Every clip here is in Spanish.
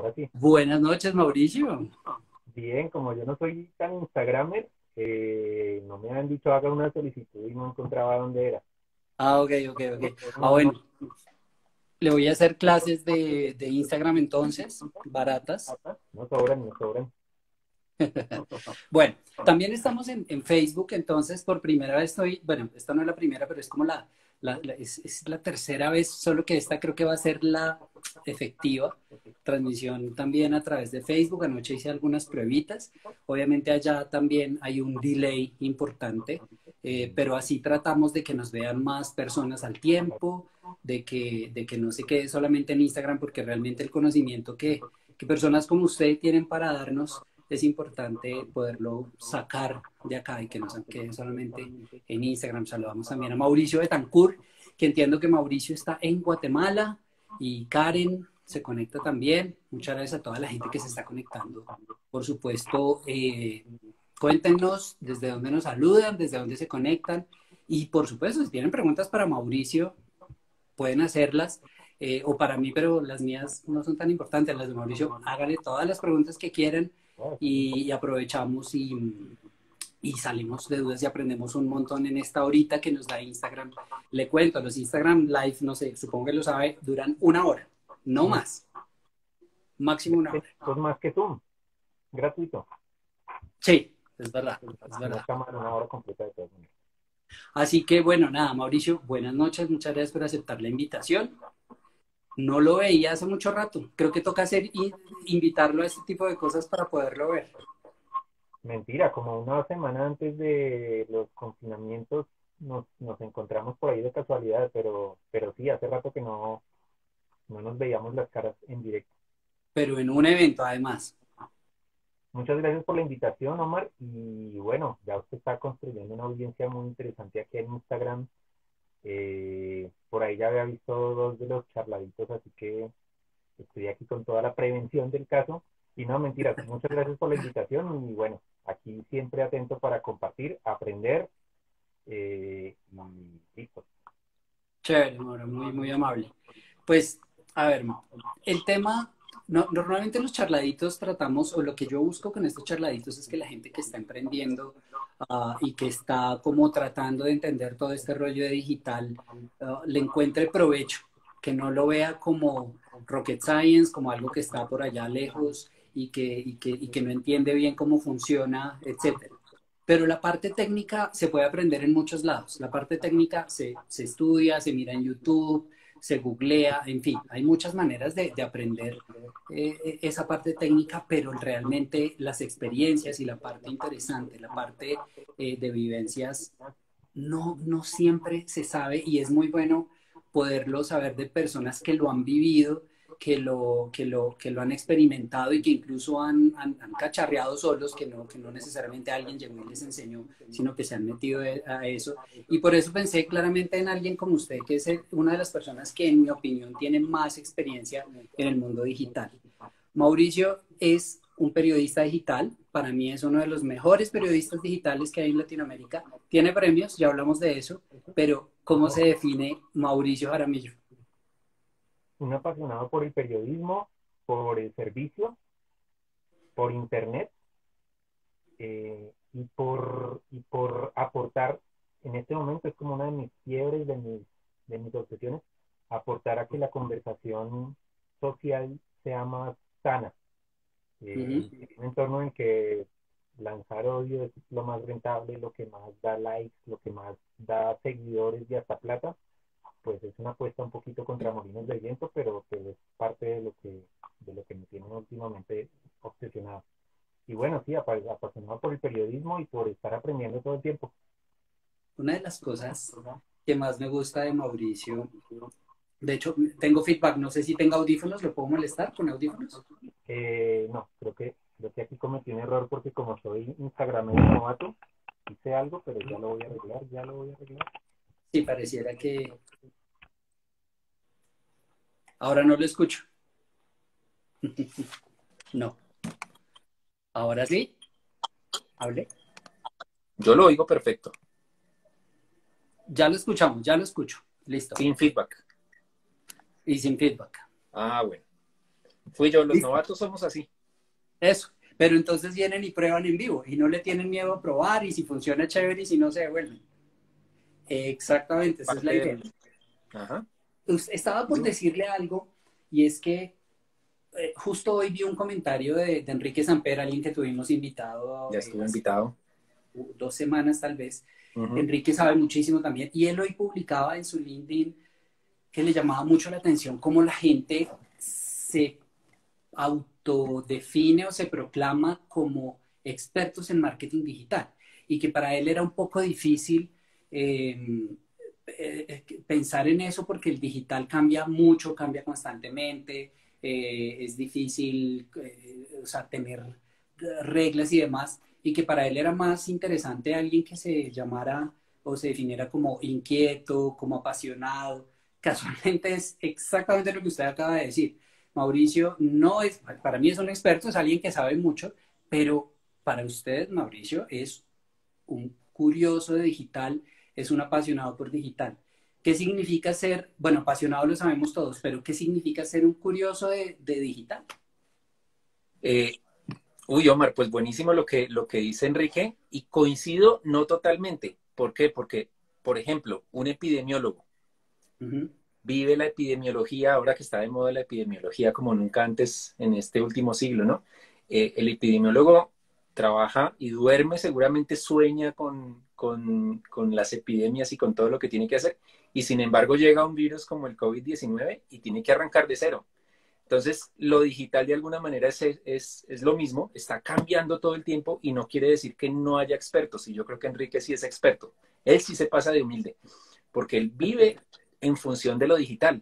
ahora sí. Buenas noches, Mauricio. Bien, como yo no soy tan Instagramer, no me han dicho haga una solicitud y no encontraba dónde era. Ok, ok, ok. No, no, Bueno, le voy a hacer clases de Instagram entonces, baratas. no sobran, no sobran. Bueno, también estamos en Facebook, entonces por primera vez estoy, bueno, esta no es la primera, pero es como es la tercera vez, solo que esta creo que va a ser la efectiva. Transmisión también a través de Facebook. Anoche hice algunas pruebitas. Obviamente allá también hay un delay importante, pero así tratamos de que nos vean más personas al tiempo, de que no se quede solamente en Instagram, porque realmente el conocimiento que personas como usted tienen para darnos es importante poderlo sacar de acá y que no se quede solamente en Instagram. Saludamos también a Mauricio Betancourt, que entiendo que Mauricio está en Guatemala y Karen se conecta también. Muchas gracias a toda la gente que se está conectando. Por supuesto, cuéntenos desde dónde nos saludan, desde dónde se conectan y por supuesto, si tienen preguntas para Mauricio, pueden hacerlas. O para mí, pero las mías no son tan importantes, las de Mauricio, háganle todas las preguntas que quieran Ah, sí. y aprovechamos y salimos de dudas y aprendemos un montón en esta horita que nos da Instagram. Le cuento, los Instagram Live, no sé, supongo que lo sabe, duran una hora, no Mm, más, máximo una hora. Esto es más que Zoom, gratuito. Sí, es verdad, es Una verdad. cámara, una hora completa de todo. Así que bueno, nada, Mauricio, buenas noches, muchas gracias por aceptar la invitación. No lo veía hace mucho rato. Creo que toca invitarlo a este tipo de cosas para poderlo ver. Mentira, como una semana antes de los confinamientos nos encontramos por ahí de casualidad, pero sí, hace rato que no nos veíamos las caras en directo. Pero en un evento además. Muchas gracias por la invitación, Omar. Y bueno, ya usted está construyendo una audiencia muy interesante aquí en Instagram. Por ahí ya había visto dos de los charladitos, así que estoy aquí con toda la prevención del caso. Y no, mentiras, muchas gracias por la invitación. Y bueno, aquí siempre atento para compartir, aprender y listo. Chévere, Mauro, muy, muy amable. Pues, a ver, Mau, el tema, normalmente los charladitos tratamos, o lo que yo busco con estos charladitos es que la gente que está emprendiendo y que está como tratando de entender todo este rollo de digital, le encuentre provecho, que no lo vea como rocket science, como algo que está por allá lejos y que no entiende bien cómo funciona, etcétera. Pero la parte técnica se puede aprender en muchos lados. La parte técnica se estudia, se mira en YouTube, se googlea, en fin, hay muchas maneras de aprender esa parte técnica, pero realmente las experiencias y la parte interesante, la parte de vivencias, no siempre se sabe y es muy bueno poderlo saber de personas que lo han vivido, que lo han experimentado y que incluso han cacharreado solos, que no necesariamente alguien llegó y les enseñó, sino que se han metido a eso. Y por eso pensé claramente en alguien como usted, que es una de las personas que en mi opinión tiene más experiencia en el mundo digital. Mauricio es un periodista digital, para mí es uno de los mejores periodistas digitales que hay en Latinoamérica. Tiene premios, ya hablamos de eso, pero ¿cómo se define Mauricio Jaramillo? Un apasionado por el periodismo, por el servicio, por internet y por aportar, en este momento es como una de mis fiebres, de mis obsesiones, aportar a que la conversación social sea más sana. Uh -huh. En un entorno en que lanzar odio es lo más rentable, lo que más da likes, lo que más da seguidores y hasta plata, pues es una apuesta un poquito contra molinos de viento, pero es parte de lo que me tiene últimamente obsesionado. Y bueno, sí, apasionado por el periodismo y por estar aprendiendo todo el tiempo. Una de las cosas que más me gusta de Mauricio, de hecho, tengo feedback, no sé si tengo audífonos, ¿lo puedo molestar con audífonos? No, creo que aquí cometí un error porque como soy Instagramer novato, hice algo, pero ya lo voy a arreglar, ya lo voy a arreglar. Sí, pareciera que ahora no lo escucho. No, ahora sí, hable. Yo lo oigo perfecto, Ya lo escuchamos, ya lo escucho. Listo. sin feedback. Y sin feedback. Ah, bueno. Fui yo, los ¿Listo? novatos somos así. Eso. Pero entonces vienen y prueban en vivo y no le tienen miedo a probar y si funciona chévere y si no se devuelven. Exactamente, esa es la Parte idea. del... Ajá. Estaba por decirle algo y es que justo hoy vi un comentario de Enrique Samper, alguien que tuvimos invitado Ya estuvo hace invitado. 2 semanas tal vez. Ujú. Enrique sabe muchísimo también y él hoy publicaba en su LinkedIn que le llamaba mucho la atención cómo la gente se autodefine o se proclama como expertos en marketing digital y que para él era un poco difícil pensar en eso porque el digital cambia mucho, cambia constantemente, es difícil o sea, tener reglas y demás, y que para él era más interesante alguien que se llamara o se definiera como inquieto, como apasionado. Casualmente es exactamente lo que usted acaba de decir. Mauricio no es, para mí es un experto, es alguien que sabe mucho, pero para usted, Mauricio, es un curioso de digital, es un apasionado por digital. ¿Qué significa ser, bueno, apasionado lo sabemos todos, pero qué significa ser un curioso de digital? Eh, Uy, Omar, pues buenísimo lo que dice Enrique y coincido no totalmente. ¿Por qué? Porque, por ejemplo, un epidemiólogo Uh -huh. vive la epidemiología, ahora que está de moda la epidemiología como nunca antes en este último siglo, ¿no? El epidemiólogo trabaja y duerme, seguramente sueña con las epidemias y con todo lo que tiene que hacer, y sin embargo llega un virus como el COVID-19 y tiene que arrancar de cero. Entonces, lo digital de alguna manera es lo mismo, está cambiando todo el tiempo y no quiere decir que no haya expertos. Y yo creo que Enrique sí es experto. Él sí se pasa de humilde, porque él vive en función de lo digital.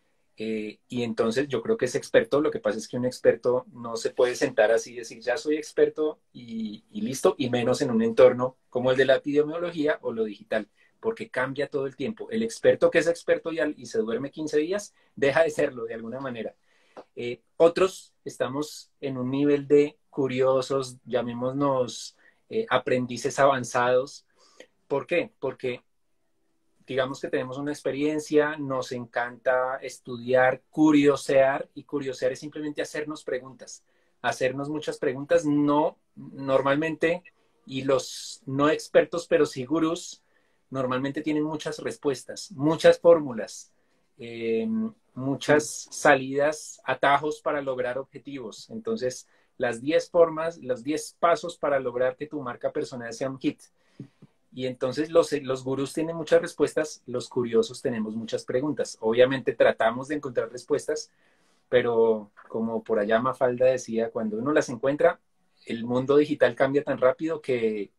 Y entonces yo creo que es experto. Lo que pasa es que un experto no se puede sentar así y decir, ya soy experto y listo, y menos en un entorno como el de la epidemiología o lo digital, porque cambia todo el tiempo. El experto que es experto y se duerme 15 días, deja de serlo de alguna manera. Otros estamos en un nivel de curiosos, llamémonos aprendices avanzados. ¿Por qué? Porque digamos que tenemos una experiencia, nos encanta estudiar, curiosear, y curiosear es simplemente hacernos muchas preguntas, no normalmente, y los no expertos, pero sí gurús, normalmente tienen muchas respuestas, muchas fórmulas, eh, muchas salidas, atajos para lograr objetivos. Entonces, las 10 formas, los 10 pasos para lograr que tu marca personal sea un hit. Y entonces los gurús tienen muchas respuestas, los curiosos tenemos muchas preguntas. Obviamente tratamos de encontrar respuestas, pero como por allá Mafalda decía, cuando uno las encuentra, el mundo digital cambia tan rápido que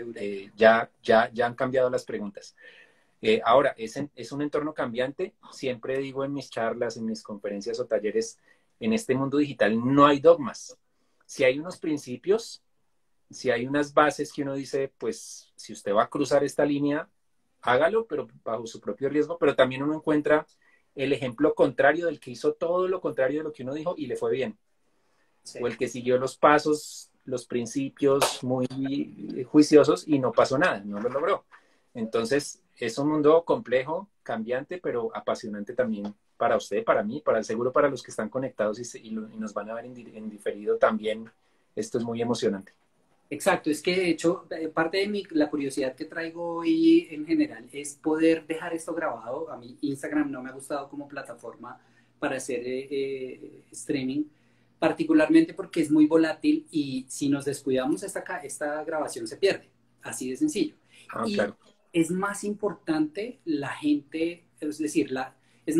ya han cambiado las preguntas. Ahora, es un entorno cambiante. Siempre digo en mis charlas, en mis conferencias o talleres, en este mundo digital no hay dogmas. Si hay unos principios, si hay unas bases que uno dice, pues si usted va a cruzar esta línea, hágalo, pero bajo su propio riesgo, pero también uno encuentra el ejemplo contrario del que hizo todo lo contrario de lo que uno dijo y le fue bien. Sí. O el que siguió los pasos, los principios muy juiciosos y no pasó nada, no lo logró. Entonces, es un mundo complejo, cambiante, pero apasionante también para usted, para mí, para el seguro, para los que están conectados y nos van a ver en diferido también. Esto es muy emocionante. Exacto, es que de hecho parte de la curiosidad que traigo hoy en general es poder dejar esto grabado. A mí Instagram no me ha gustado como plataforma para hacer streaming, particularmente porque es muy volátil y si nos descuidamos esta grabación se pierde, así de sencillo. Ah, Y claro. es más importante la gente, es decir, es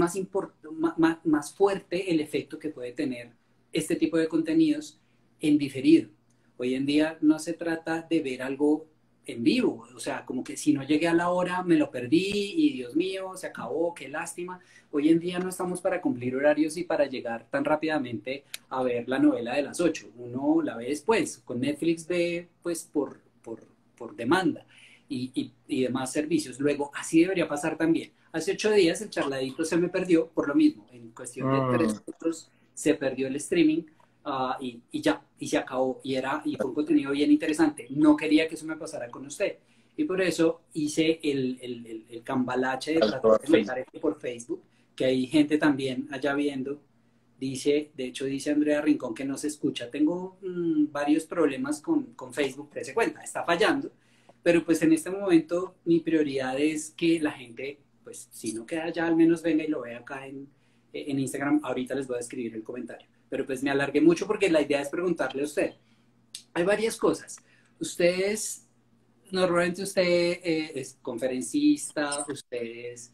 más fuerte el efecto que puede tener este tipo de contenidos en diferido. Hoy en día no se trata de ver algo en vivo, o sea, como que si no llegué a la hora me lo perdí y Dios mío, se acabó, qué lástima. Hoy en día no estamos para cumplir horarios y para llegar tan rápidamente a ver la novela de las 8. Uno la ve después, con Netflix ve pues por demanda y demás servicios. Luego, así debería pasar también. Hace 8 días el charladito se me perdió por lo mismo, en cuestión de 3 minutos se perdió el streaming. Y ya, y se acabó, y fue un contenido bien interesante. No quería que eso me pasara con usted. Y por eso hice el cambalache de tratar de montar esto por Facebook, que hay gente también allá viendo. Dice, de hecho dice Andrea Rincón que no se escucha. Tengo varios problemas con Facebook, se cuenta, está fallando, pero pues en este momento mi prioridad es que la gente, pues si no queda ya, al menos venga y lo vea acá en Instagram. Ahorita les voy a escribir el comentario, pero pues me alargué mucho porque la idea es preguntarle a usted. Hay varias cosas. Normalmente usted es conferencista, usted es...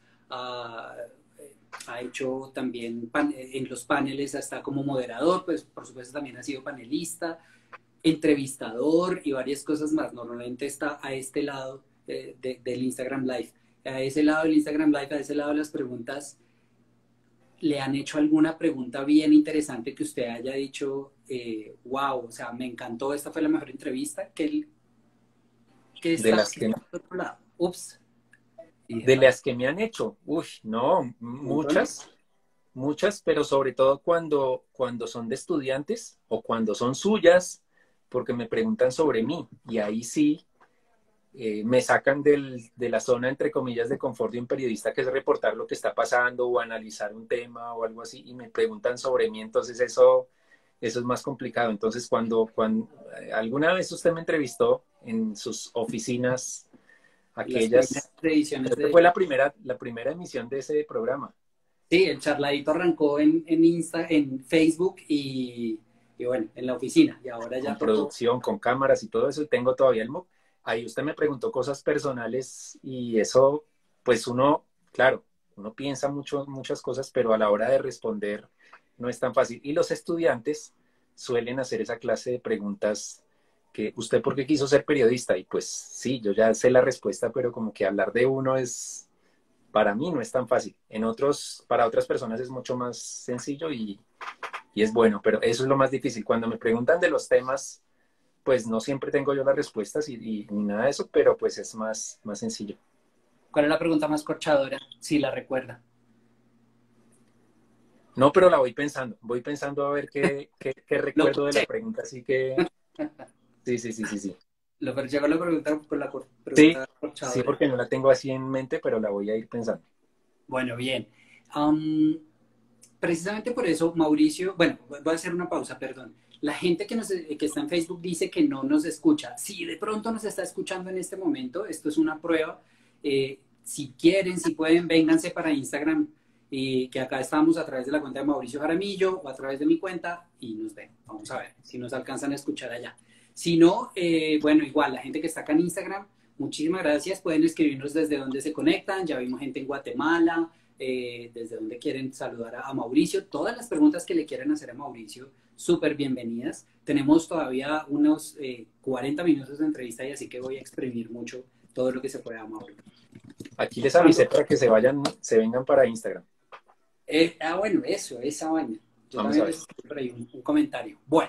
ha hecho también en los paneles, está como moderador, pues por supuesto también ha sido panelista, entrevistador y varias cosas más. Normalmente está a este lado del Instagram Live. A ese lado del Instagram Live, a ese lado de las preguntas, ¿le han hecho alguna pregunta bien interesante que usted haya dicho, wow, o sea, me encantó, esta fue la mejor entrevista, que De está las que, al otro lado? Ups. de las que me han hecho, uy, no, muchas, pero sobre todo cuando son de estudiantes o cuando son suyas, porque me preguntan sobre mí y ahí sí me sacan de la zona, entre comillas, de confort de un periodista, que es reportar lo que está pasando o analizar un tema o algo así, y me preguntan sobre mí, entonces eso es más complicado. Entonces, cuando alguna vez usted me entrevistó en sus oficinas, Las primeras aquellas, ediciones creo que de... fue la primera emisión de ese programa. Sí, el charladito arrancó en Facebook y bueno, en la oficina. Y ahora ya Con tocó. producción, con cámaras y todo eso, y tengo todavía el MOOC. Ahí usted me preguntó cosas personales y eso, pues uno, claro, uno piensa muchas cosas, pero a la hora de responder no es tan fácil. Y los estudiantes suelen hacer esa clase de preguntas que, ¿usted por qué quiso ser periodista? Y pues sí, yo ya sé la respuesta, pero como que hablar de uno es, para mí no es tan fácil. Para otras personas es mucho más sencillo y es bueno, pero eso es lo más difícil. Cuando me preguntan de los temas, pues no siempre tengo yo las respuestas ni nada de eso, pero pues es más sencillo. ¿Cuál es la pregunta más corchadora? Si la recuerda. No, pero la voy pensando a ver qué Lo recuerdo de la corché. pregunta, así que sí, sí, sí, sí, sí. Lo corché con la Sí, pregunta sí, corchadora. porque no la tengo así en mente, pero la voy a ir pensando. Bueno, bien. Am, Precisamente por eso, Mauricio, bueno, voy a hacer una pausa, perdón. La gente que está en Facebook dice que no nos escucha. Si de pronto nos está escuchando en este momento, esto es una prueba. Si quieren, si pueden, vénganse para Instagram, que acá estamos a través de la cuenta de Mauricio Jaramillo o a través de mi cuenta y nos ven. Vamos a ver si nos alcanzan a escuchar allá. Si no, bueno, igual, la gente que está acá en Instagram, muchísimas gracias. Pueden escribirnos desde donde se conectan. Ya vimos gente en Guatemala, desde donde quieren saludar a Mauricio. Todas las preguntas que le quieran hacer a Mauricio, súper bienvenidas. Tenemos todavía unos 40 minutos de entrevista y así que voy a exprimir mucho todo lo que se pueda, Mauricio. Aquí les avisé para que se vengan para Instagram. Bueno, eso, esa vaina. Yo Vamos a también ver. les escribí por ahí un comentario. Bueno,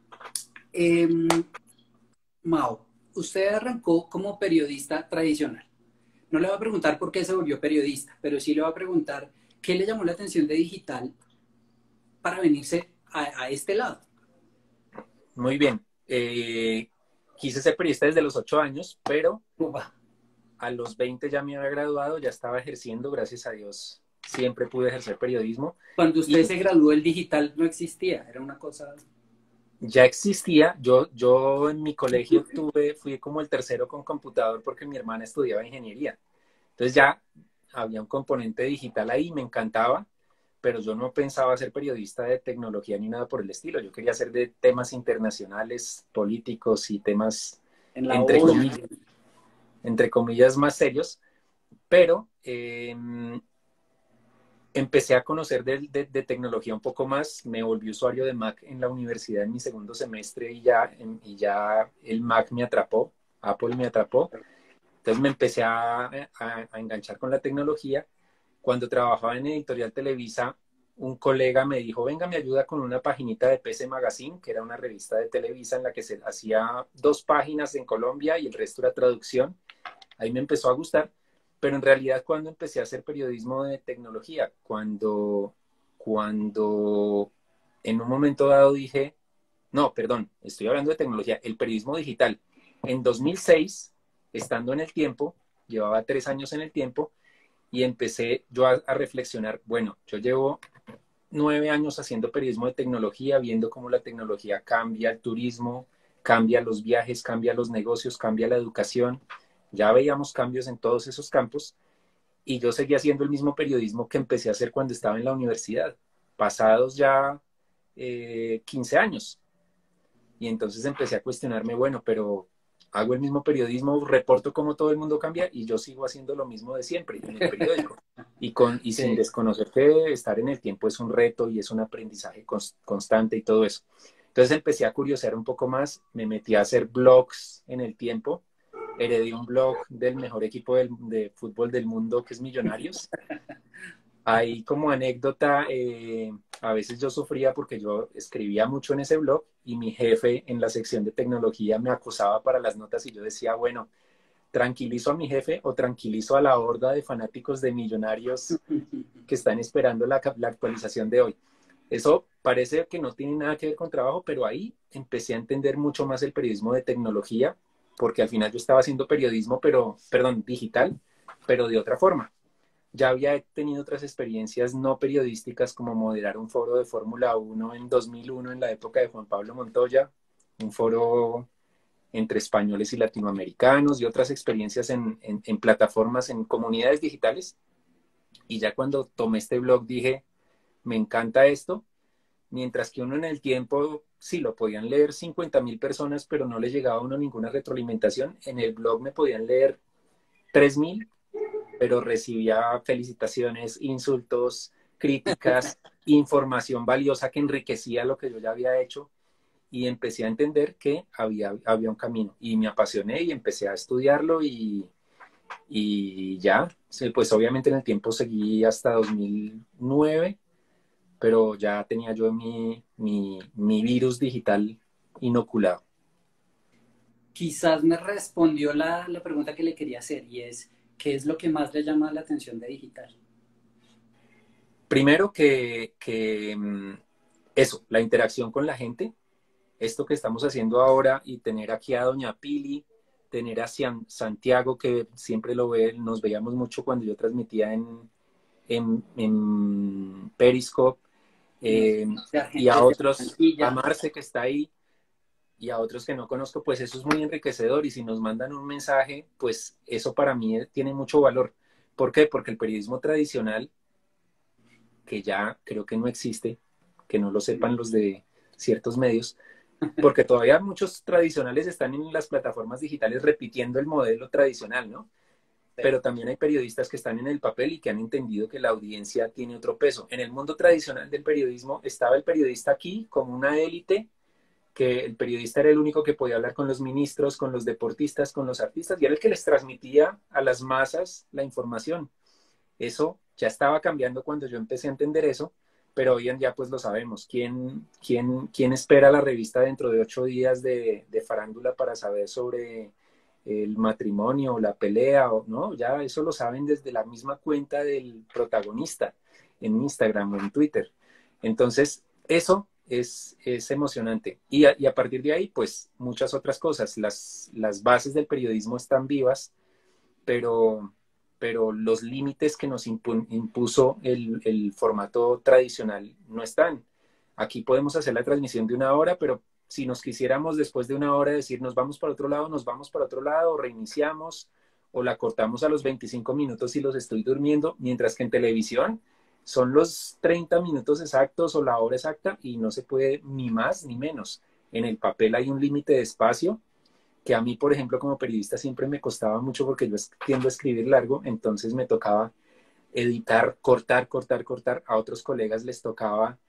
Mau, usted arrancó como periodista tradicional. No le voy a preguntar por qué se volvió periodista, pero sí le voy a preguntar qué le llamó la atención de digital para venirse a este lado. Muy bien. Quise ser periodista desde los 8 años, pero Upa. a los 20 ya me había graduado, ya estaba ejerciendo, gracias a Dios. Siempre pude ejercer periodismo. Cuando usted Y se graduó, el digital no existía, era una cosa... ya existía, yo en mi colegio fui como el tercero con computador porque mi hermana estudiaba ingeniería. Entonces ya había un componente digital ahí, me encantaba, pero yo no pensaba ser periodista de tecnología ni nada por el estilo. Yo quería ser de temas internacionales, políticos y temas, En la entre ONU. comillas, más serios, pero empecé a conocer de tecnología un poco más, me volví usuario de Mac en la universidad en mi segundo semestre y ya el Mac me atrapó, Apple me atrapó. Entonces me empecé a enganchar con la tecnología. Cuando trabajaba en Editorial Televisa, un colega me dijo, venga, me ayuda con una paginita de PC Magazine, que era una revista de Televisa en la que se hacía 2 páginas en Colombia y el resto era traducción. Ahí me empezó a gustar, pero en realidad cuando empecé a hacer periodismo de tecnología, cuando en un momento dado dije, no, perdón, estoy hablando de tecnología, el periodismo digital. En 2006, estando en el tiempo, llevaba 3 años en el tiempo, y empecé yo a reflexionar, bueno, yo llevo 9 años haciendo periodismo de tecnología, viendo cómo la tecnología cambia el turismo, cambia los viajes, cambia los negocios, cambia la educación. Ya veíamos cambios en todos esos campos y yo seguía haciendo el mismo periodismo que empecé a hacer cuando estaba en la universidad, pasados ya 15 años. Y entonces empecé a cuestionarme, bueno, pero hago el mismo periodismo, reporto cómo todo el mundo cambia y yo sigo haciendo lo mismo de siempre en el periódico. Y sin Sí. desconocer que estar en el tiempo es un reto y es un aprendizaje constante y todo eso. Entonces empecé a curiosear un poco más, me metí a hacer blogs en el tiempo, heredé un blog del mejor equipo de fútbol del mundo que es Millonarios. Ahí como anécdota, a veces yo sufría porque yo escribía mucho en ese blog y mi jefe en la sección de tecnología me acosaba para las notas y yo decía, bueno, ¿tranquilizo a mi jefe o tranquilizo a la horda de fanáticos de Millonarios que están esperando la actualización de hoy? Eso parece que no tiene nada que ver con trabajo, pero ahí empecé a entender mucho más el periodismo de tecnología, porque al final yo estaba haciendo periodismo, perdón, digital, pero de otra forma. Ya había tenido otras experiencias no periodísticas como moderar un foro de Fórmula 1 en 2001 en la época de Juan Pablo Montoya, un foro entre españoles y latinoamericanos y otras experiencias en plataformas, en comunidades digitales. Y ya cuando tomé este blog dije, me encanta esto, mientras que uno en el tiempo sí lo podían leer 50.000 personas, pero no le llegaba a uno ninguna retroalimentación. En el blog me podían leer 3.000, pero recibía felicitaciones, insultos, críticas, información valiosa que enriquecía lo que yo ya había hecho y empecé a entender que había un camino y me apasioné y empecé a estudiarlo y ya, sí, pues obviamente en el tiempo seguí hasta 2009, pero ya tenía yo mi virus digital inoculado. Quizás me respondió la pregunta que le quería hacer y es, ¿qué es lo que más le llama la atención de digital? Primero eso, la interacción con la gente, esto que estamos haciendo ahora y tener aquí a Doña Pili, tener a Santiago, que siempre nos veíamos mucho cuando yo transmitía en Periscope, Que nos, eh, y a desde otros, a Barranquilla. Marce que está ahí, y a otros que no conozco, pues eso es muy enriquecedor y si nos mandan un mensaje, pues eso para mí tiene mucho valor. ¿Por qué? Porque el periodismo tradicional, que ya creo que no existe, que no lo sepan los de ciertos medios, porque todavía muchos tradicionales están en las plataformas digitales repitiendo el modelo tradicional, ¿no? Pero también hay periodistas que están en el papel y que han entendido que la audiencia tiene otro peso. En el mundo tradicional del periodismo estaba el periodista aquí como una élite, que el periodista era el único que podía hablar con los ministros, con los deportistas, con los artistas, y era el que les transmitía a las masas la información. Eso ya estaba cambiando cuando yo empecé a entender eso, pero hoy en día pues lo sabemos. ¿Quién espera la revista dentro de 8 días de farándula para saber sobre el matrimonio o la pelea? No, ya eso lo saben desde la misma cuenta del protagonista en Instagram o en Twitter. Entonces, eso es emocionante. Y a partir de ahí, pues muchas otras cosas. Las bases del periodismo están vivas, pero, pero los límites que nos impuso el formato tradicional no están. Aquí podemos hacer la transmisión de 1 hora, pero si nos quisiéramos después de 1 hora decir nos vamos para otro lado, nos vamos para otro lado, o reiniciamos, o la cortamos a los 25 minutos y los estoy durmiendo, mientras que en televisión son los 30 minutos exactos o la hora exacta y no se puede ni más ni menos. En el papel hay un límite de espacio que a mí, por ejemplo, como periodista siempre me costaba mucho porque yo tiendo a escribir largo, entonces me tocaba editar, cortar, cortar, cortar. A otros colegas les tocaba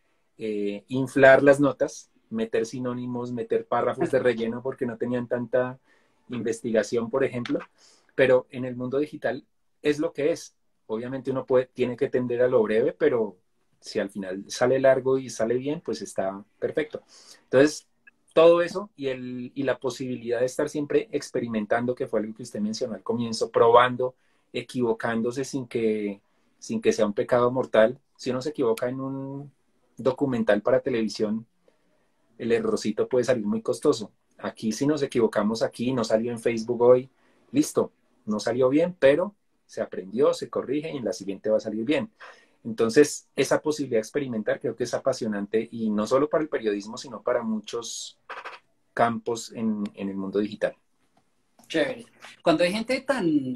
inflar las notas, meter sinónimos, meter párrafos de relleno porque no tenían tanta investigación, por ejemplo. Pero en el mundo digital es lo que es. Obviamente uno tiene que tender a lo breve, pero si al final sale largo y sale bien, pues está perfecto. Entonces, todo eso y la posibilidad de estar siempre experimentando, que fue algo que usted mencionó al comienzo, probando, equivocándose sin que sea un pecado mortal. Si uno se equivoca en un documental para televisión, el errorcito puede salir muy costoso. Aquí si nos equivocamos aquí, no salió en Facebook hoy, listo, no salió bien, pero se aprendió, se corrige y en la siguiente va a salir bien. Entonces, esa posibilidad de experimentar creo que es apasionante y no solo para el periodismo, sino para muchos campos en el mundo digital. Chévere. Cuando hay gente tan,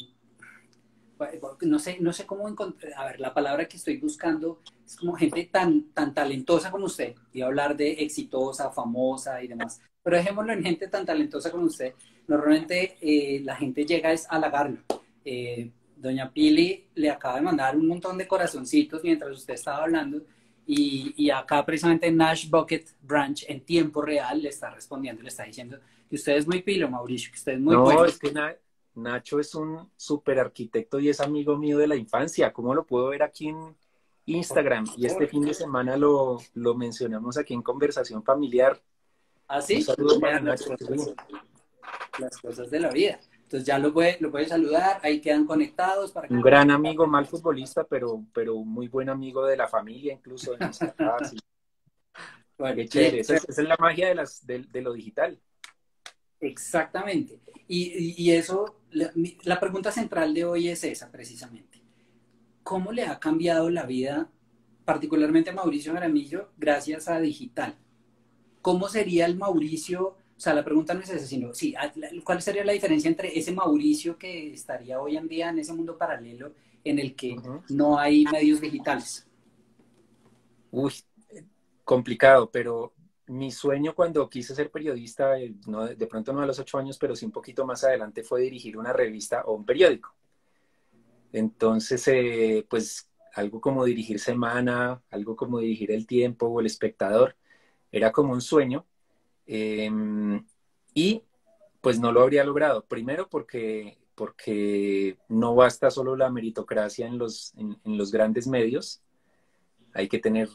no sé cómo encontrar, a ver, la palabra que estoy buscando es como gente tan talentosa como usted, y hablar de exitosa, famosa y demás, pero dejémoslo en gente tan talentosa como usted. Normalmente la gente llega es a halagarlo. Doña Pili le acaba de mandar un montón de corazoncitos mientras usted estaba hablando, y acá precisamente Nash Bucket Branch en tiempo real le está respondiendo, le está diciendo que usted es muy pilo, Mauricio, que usted es muy No, bueno. es que Nacho es un súper arquitecto y es amigo mío de la infancia. ¿Cómo lo puedo ver aquí en Por Instagram? Y este favor. fin de semana lo mencionamos aquí en Conversación Familiar. Un Así, saludo para vean Nacho. Sí. las cosas de la vida. Entonces ya lo puede saludar, ahí quedan conectados para que Un puedan... gran amigo, mal futbolista, pero muy buen amigo de la familia, incluso de mis papás. Bueno, Qué chévere. bien, Esa es la magia de lo digital. exactamente. Y eso, la pregunta central de hoy es esa, precisamente. ¿Cómo le ha cambiado la vida, particularmente a Mauricio Jaramillo, gracias a digital? ¿Cómo sería el Mauricio? O sea, la pregunta no es esa, sino, sí, ¿cuál sería la diferencia entre ese Mauricio que estaría hoy en día en ese mundo paralelo en el que Ujú. no hay medios digitales? Uy, complicado, pero mi sueño cuando quise ser periodista, no, de pronto no a los 8 años, pero sí un poquito más adelante, fue dirigir una revista o un periódico. Entonces, pues algo como dirigir Semana, algo como dirigir El Tiempo o El Espectador, era como un sueño. eh, y pues no lo habría logrado. Primero porque no basta solo la meritocracia en los grandes medios, hay que tener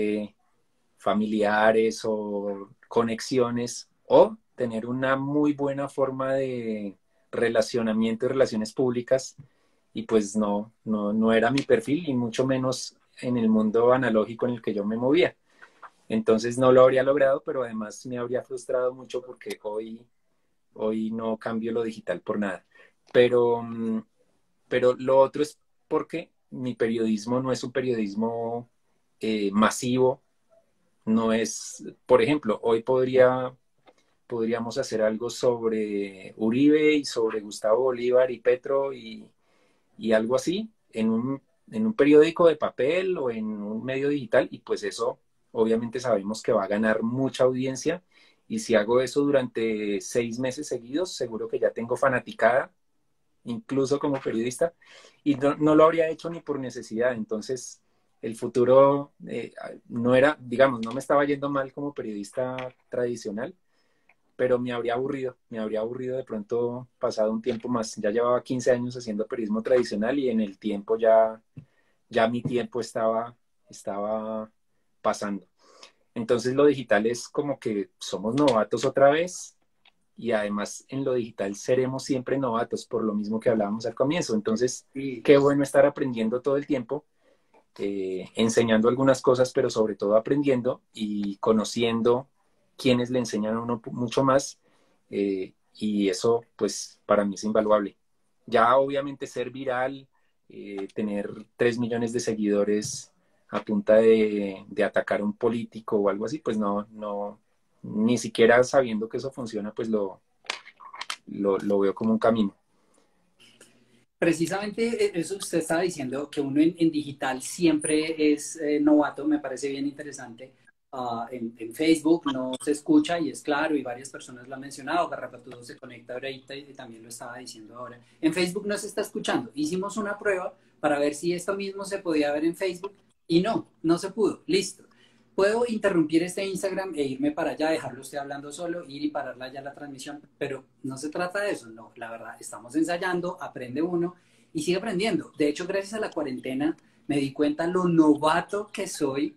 familiares o conexiones o tener una muy buena forma de relacionamiento y relaciones públicas y pues no era mi perfil y mucho menos en el mundo analógico en el que yo me movía. Entonces no lo habría logrado, pero además me habría frustrado mucho porque hoy no cambio lo digital por nada. Pero, pero lo otro es porque mi periodismo no es un periodismo masivo, no es, por ejemplo, hoy podríamos hacer algo sobre Uribe y sobre Gustavo Bolívar y Petro y algo así en un periódico de papel o en un medio digital y pues eso obviamente sabemos que va a ganar mucha audiencia y si hago eso durante 6 meses seguidos, seguro que ya tengo fanaticada, incluso como periodista, y no lo habría hecho ni por necesidad. Entonces, el futuro no era, digamos, no me estaba yendo mal como periodista tradicional, pero me habría aburrido de pronto pasado un tiempo más. Ya llevaba 15 años haciendo periodismo tradicional y en el tiempo ya mi tiempo estaba pasando. Entonces lo digital es como que somos novatos otra vez y además en lo digital seremos siempre novatos por lo mismo que hablábamos al comienzo. Entonces, Sí. qué bueno estar aprendiendo todo el tiempo, enseñando algunas cosas, pero sobre todo aprendiendo y conociendo quienes le enseñan a uno mucho más. Y eso, pues, para mí es invaluable. Ya obviamente ser viral, tener 3 millones de seguidores a punta de atacar a un político o algo así, pues no, ni siquiera sabiendo que eso funciona, pues lo veo como un camino. Precisamente eso usted estaba diciendo, que uno en digital siempre es novato, me parece bien interesante. En Facebook no se escucha y es claro, y varias personas lo han mencionado, Garrapatudo se conecta ahorita y también lo estaba diciendo ahora. En Facebook no se está escuchando. Hicimos una prueba para ver si esto mismo se podía ver en Facebook y no se pudo. Listo. Puedo interrumpir este Instagram e irme para allá, dejarlo usted hablando solo, ir y pararla ya la transmisión, pero no se trata de eso, no, la verdad, estamos ensayando, aprende uno y sigue aprendiendo. De hecho, gracias a la cuarentena me di cuenta lo novato que soy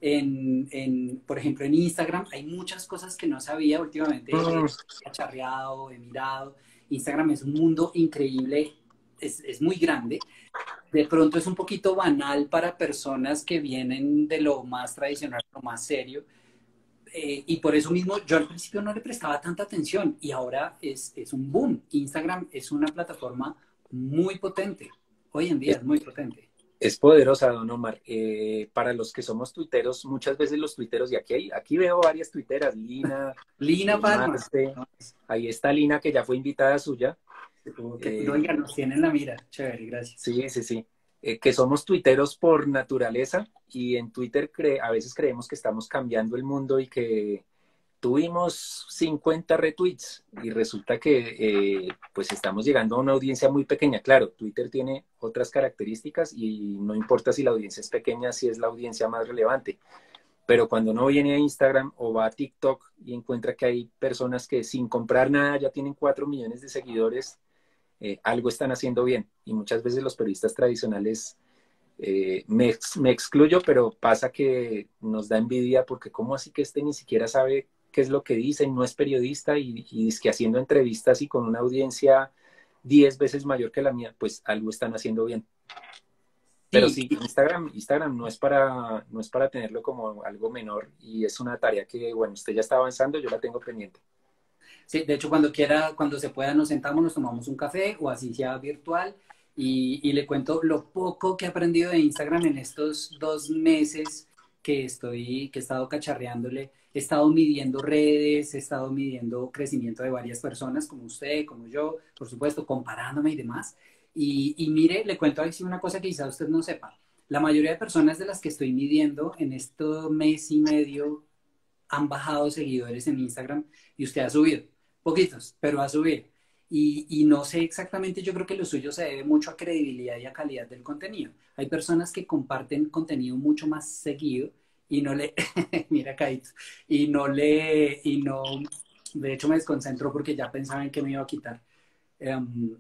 por ejemplo, en Instagram. Hay muchas cosas que no sabía últimamente, he cacharreado, he mirado. Instagram es un mundo increíble, es muy grande. De pronto es un poquito banal para personas que vienen de lo más tradicional, lo más serio, y por eso mismo yo al principio no le prestaba tanta atención y ahora es un boom. Instagram es una plataforma muy potente, hoy en día es muy potente. Es poderosa, don Omar. Para los que somos tuiteros, muchas veces los tuiteros, y aquí veo varias tuiteras, Lina, Lina Palma. Marce, ahí está Lina, que ya fue invitada suya. Oiga, nos tienen la mira. Chévere, gracias. Sí, sí, sí. Que somos tuiteros por naturaleza y en Twitter a veces creemos que estamos cambiando el mundo y que tuvimos 50 retweets y resulta que pues estamos llegando a una audiencia muy pequeña. Claro, Twitter tiene otras características y no importa si la audiencia es pequeña, si es la audiencia más relevante. Pero cuando uno viene a Instagram o va a TikTok y encuentra que hay personas que sin comprar nada ya tienen 4 millones de seguidores, algo están haciendo bien. Y muchas veces los periodistas tradicionales, me excluyo, pero pasa que nos da envidia porque ¿cómo así que este ni siquiera sabe qué es lo que dice, no es periodista y es que haciendo entrevistas y con una audiencia 10 veces mayor que la mía, pues algo están haciendo bien? Pero Sí, sí, Instagram no es para tenerlo como algo menor y es una tarea que, bueno, usted ya está avanzando, yo la tengo pendiente. sí, de hecho, cuando quiera, cuando se pueda, nos sentamos, nos tomamos un café o así sea virtual y le cuento lo poco que he aprendido de Instagram en estos 2 meses que he estado cacharreándole. He estado midiendo redes, he estado midiendo crecimiento de varias personas, como usted, como yo, por supuesto, comparándome y demás. Y mire, le cuento así una cosa que quizá usted no sepa. La mayoría de personas de las que estoy midiendo en este mes y medio han bajado seguidores en Instagram y usted ha subido. Poquitos, pero ha subido. Y no sé exactamente, yo creo que lo suyo se debe mucho a credibilidad y a calidad del contenido. Hay personas que comparten contenido mucho más seguido y no le, mira, Kaito, y no, de hecho me desconcentro porque ya pensaba en que me iba a quitar. Um,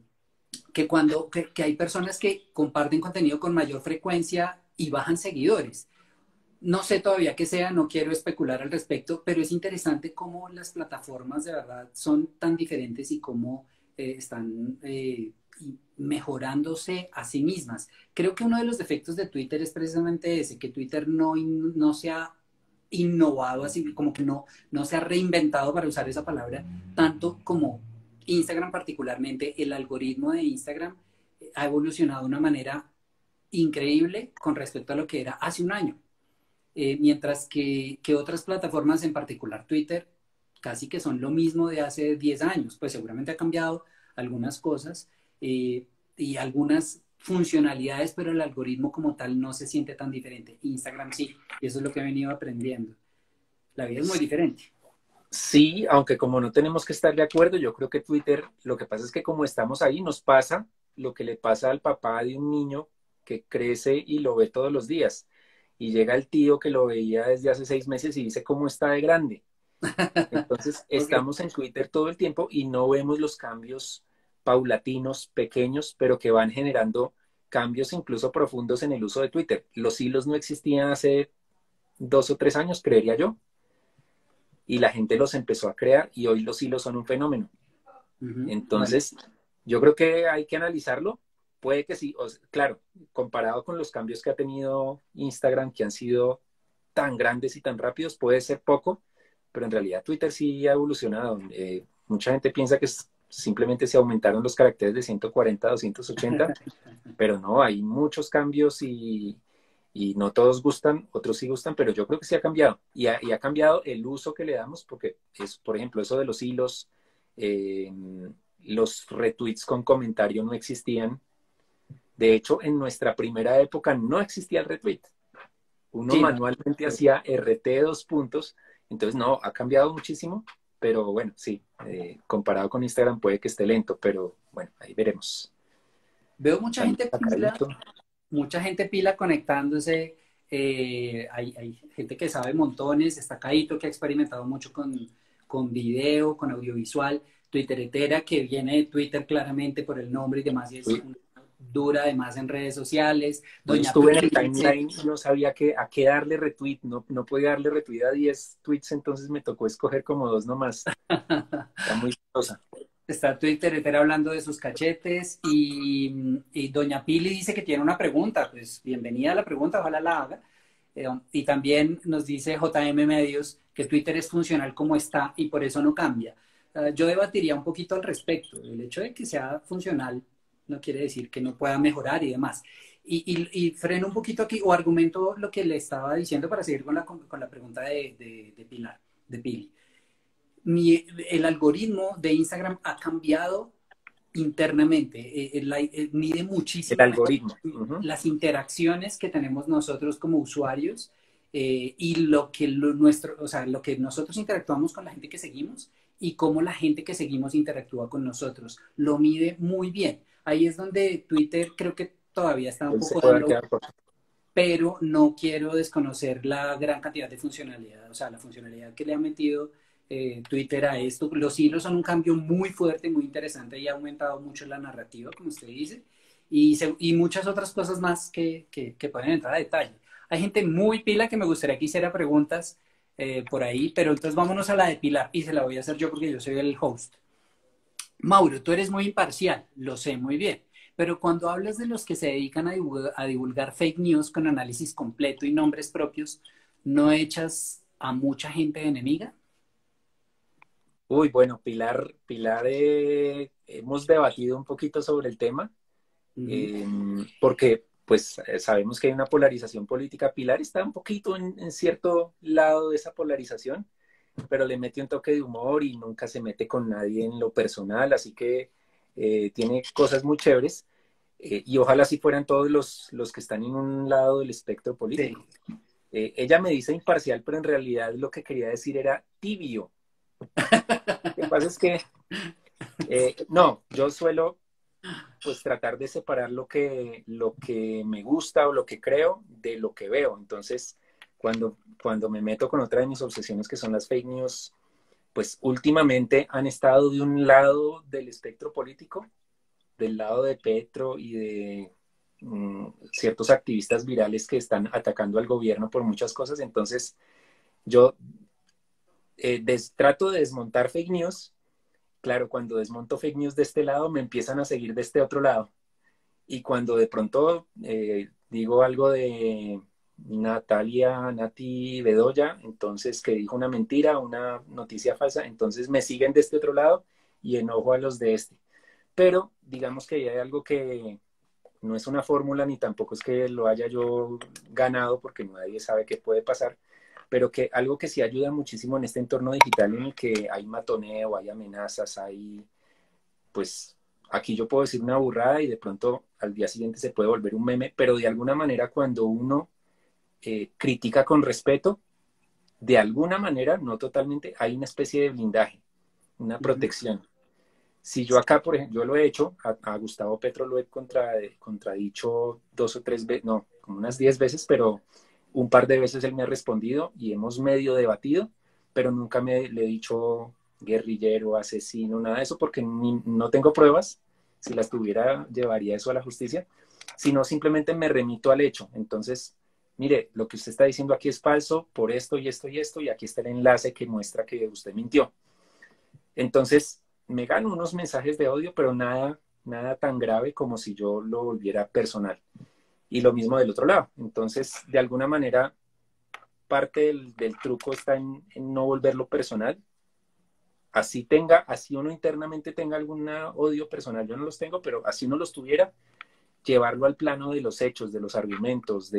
que hay personas que comparten contenido con mayor frecuencia y bajan seguidores. No sé todavía qué sea, no quiero especular al respecto, pero es interesante cómo las plataformas de verdad son tan diferentes y cómo están mejorándose a sí mismas. Creo que uno de los defectos de Twitter es precisamente ese, que Twitter no se ha innovado, así como que no se ha reinventado, para usar esa palabra, tanto como Instagram particularmente. El algoritmo de Instagram ha evolucionado de una manera increíble con respecto a lo que era hace un año. Mientras que otras plataformas, en particular Twitter, casi que son lo mismo de hace 10 años, pues seguramente ha cambiado algunas cosas y algunas funcionalidades, pero el algoritmo como tal no se siente tan diferente. Instagram sí, y eso es lo que he venido aprendiendo. La vida es muy diferente. Sí, aunque como no tenemos que estar de acuerdo, yo creo que Twitter, lo que pasa es que como estamos ahí, nos pasa lo que le pasa al papá de un niño que crece y lo ve todos los días. Y llega el tío que lo veía desde hace 6 meses y dice cómo está de grande. Entonces, Okay. estamos en Twitter todo el tiempo y no vemos los cambios paulatinos, pequeños, pero que van generando cambios incluso profundos en el uso de Twitter. Los hilos no existían hace 2 o 3 años, creería yo, y la gente los empezó a crear y hoy los hilos son un fenómeno. Vale. Entonces, yo creo que hay que analizarlo. Puede que sí, claro, comparado con los cambios que ha tenido Instagram, que han sido tan grandes y tan rápidos, puede ser poco, pero en realidad Twitter sí ha evolucionado. Mucha gente piensa que simplemente se aumentaron los caracteres de 140 a 280, pero no, hay muchos cambios y no todos gustan, otros sí gustan, pero yo creo que sí ha cambiado. Y ha cambiado el uso que le damos, porque es, por ejemplo, eso de los hilos, eh, los retweets con comentario no existían. De hecho, en nuestra primera época no existía el retweet. Uno Sí, no. manualmente hacía RT 2 puntos, entonces no, ha cambiado muchísimo, pero bueno, sí, comparado con Instagram puede que esté lento, pero bueno, ahí veremos. Veo Saludos a Carlito. mucha gente pila conectándose. Hay gente que sabe montones. Está Caito, que ha experimentado mucho con video, con audiovisual. Twitteretera, que viene de Twitter claramente por el nombre y demás, y es Hoy, una dura además en redes sociales. hoy Doña estuve en el Pili dice, timeline y no sabía a qué darle retweet, no podía darle retweet a 10 tweets, entonces me tocó escoger como 2 nomás. Está muy chistosa. está Twitteretera hablando de sus cachetes, y Doña Pili dice que tiene una pregunta. Pues bienvenida a la pregunta, ojalá la haga. Y también nos dice JM Medios que Twitter es funcional como está y por eso no cambia. Yo debatiría un poquito al respecto. El hecho de que sea funcional no quiere decir que no pueda mejorar y demás. Y freno un poquito aquí, o argumento lo que le estaba diciendo para seguir con la pregunta de Pilar, de Pili. El algoritmo de Instagram ha cambiado internamente, mide El muchísimo algoritmo. Uh-huh. las interacciones que tenemos nosotros como usuarios y o sea, lo que nosotros interactuamos con la gente que seguimos y cómo la gente que seguimos interactúa con nosotros. Lo mide muy bien. Ahí es donde Twitter creo que todavía está un Él se poco puede dando, quedar por... pero no quiero desconocer la gran cantidad de funcionalidad, o sea, la funcionalidad que le ha metido Twitter a esto. Los hilos son un cambio muy fuerte, muy interesante y ha aumentado mucho la narrativa, como usted dice, y muchas otras cosas más que pueden entrar a detalle. Hay gente muy pila que me gustaría que hiciera preguntas por ahí, pero entonces vámonos a la de Pilar y se la voy a hacer yo porque yo soy el host. Mauro, tú eres muy imparcial, lo sé muy bien, pero cuando hablas de los que se dedican a divulgar fake news con análisis completo y nombres propios, ¿no echas a mucha gente de enemiga? Uy, bueno, Pilar, hemos debatido un poquito sobre el tema, porque pues sabemos que hay una polarización política. Pilar está un poquito en cierto lado de esa polarización, pero le mete un toque de humor y nunca se mete con nadie en lo personal, así que tiene cosas muy chéveres. Y ojalá si fueran todos los que están en un lado del espectro Sí. político. Ella me dice imparcial, pero en realidad lo que quería decir era tibio. Lo que pasa es que, no, yo suelo pues tratar de separar lo que me gusta o lo que creo de lo que veo. Entonces, cuando me meto con otra de mis obsesiones que son las fake news, pues últimamente han estado de un lado del espectro político, del lado de Petro y de ciertos activistas virales que están atacando al gobierno por muchas cosas. Entonces, yo trato de desmontar fake news. Claro, cuando desmonto fake news de este lado, me empiezan a seguir de este otro lado. Y cuando de pronto digo algo de Nati Bedoya, entonces que dijo una mentira, una noticia falsa, entonces me siguen de este otro lado y enojo a los de este. Pero digamos que hay algo que no es una fórmula ni tampoco es que lo haya yo ganado porque nadie sabe qué puede pasar, pero que algo que sí ayuda muchísimo en este entorno digital en el que hay matoneo, hay amenazas, hay, pues, aquí yo puedo decir una burrada y de pronto al día siguiente se puede volver un meme, pero de alguna manera cuando uno critica con respeto, de alguna manera, no totalmente, hay una especie de blindaje, una protección. Si yo acá, por ejemplo, yo lo he hecho, a Gustavo Petro lo he contradicho 2 o 3 veces, no, como unas 10 veces, pero un par de veces él me ha respondido y hemos medio debatido, pero nunca le he dicho guerrillero, asesino, nada de eso, porque no tengo pruebas. Si las tuviera, llevaría eso a la justicia, sino simplemente me remito al hecho. Entonces, mire, lo que usted está diciendo aquí es falso por esto y esto y esto, y aquí está el enlace que muestra que usted mintió. Entonces, me gano unos mensajes de odio, pero nada tan grave como si yo lo volviera personal. Y lo mismo del otro lado. Entonces, de alguna manera, parte del truco está en no volverlo personal. Así uno internamente tenga algún odio personal, yo no los tengo, pero así uno los tuviera, llevarlo al plano de los hechos, de los argumentos,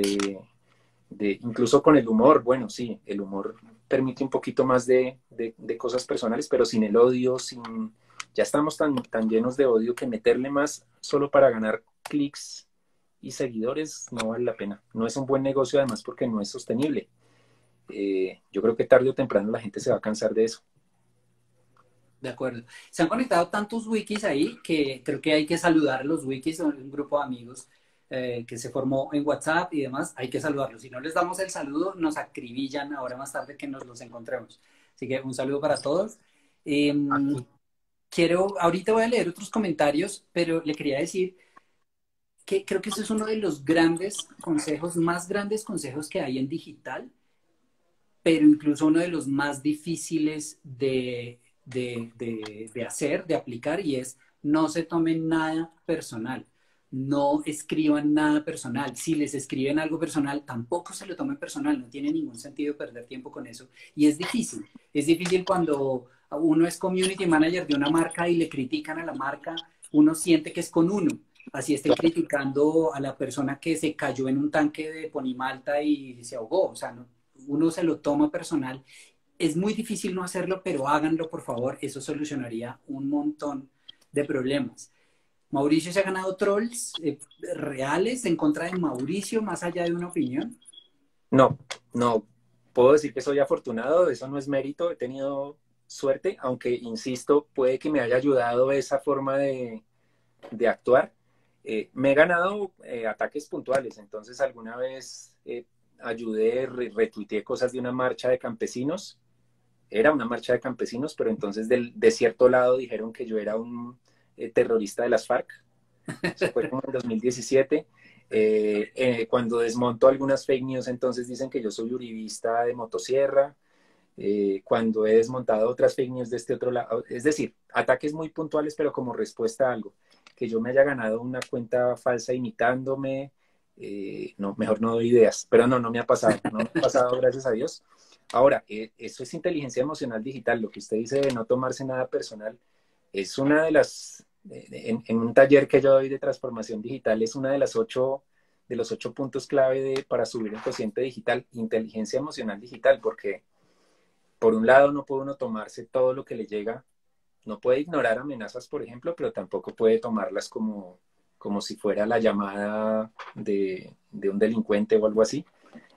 incluso con el humor. Bueno, sí, el humor permite un poquito más de cosas personales, pero sin el odio, ya estamos tan llenos de odio que meterle más solo para ganar clics y seguidores no vale la pena. No es un buen negocio además porque no es sostenible. Yo creo que tarde o temprano la gente se va a cansar de eso. De acuerdo. Se han conectado tantos wikis ahí que creo que hay que saludar a los wikis, son un grupo de amigos que se formó en WhatsApp y demás. Hay que saludarlos. Si no les damos el saludo, nos acribillan ahora más tarde que nos los encontremos. Así que un saludo para todos. Ahorita voy a leer otros comentarios, pero le quería decir que creo que ese es uno de los más grandes consejos que hay en digital, pero incluso uno de los más difíciles de hacer, de aplicar, y es no se tomen nada personal, no escriban nada personal. Si les escriben algo personal, tampoco se lo tomen personal, no tiene ningún sentido perder tiempo con eso. Y es difícil cuando uno es community manager de una marca y le critican a la marca, uno siente que es con uno. así estén criticando a la persona que se cayó en un tanque de Ponimalta y se ahogó. O sea, uno se lo toma personal. Es muy difícil no hacerlo, pero háganlo, por favor. Eso solucionaría un montón de problemas. Mauricio se ha ganado trolls reales en contra de Mauricio, más allá de una opinión. No, no, puedo decir que soy afortunado, eso no es mérito, he tenido suerte, aunque, insisto, puede que me haya ayudado esa forma de actuar. Me he ganado ataques puntuales, entonces alguna vez ayudé, retuiteé cosas de una marcha de campesinos, era una marcha de campesinos, pero entonces de cierto lado dijeron que yo era un terrorista de las FARC. Eso fue como en 2017. Cuando desmonto algunas fake news, entonces dicen que yo soy uribista de motosierra. Cuando he desmontado otras fake news de este otro lado, es decir, ataques muy puntuales, pero como respuesta a algo. Que yo me haya ganado una cuenta falsa imitándome, no, mejor no doy ideas, pero no me ha pasado, no me ha pasado, gracias a Dios. Ahora, eso es inteligencia emocional digital, lo que usted dice de no tomarse nada personal, es una de las, en un taller que yo doy de transformación digital, es una de los 8 puntos clave para subir el cociente digital, inteligencia emocional digital, porque por un lado no puede uno tomarse todo lo que le llega, no puede ignorar amenazas, por ejemplo, pero tampoco puede tomarlas como si fuera la llamada de un delincuente o algo así.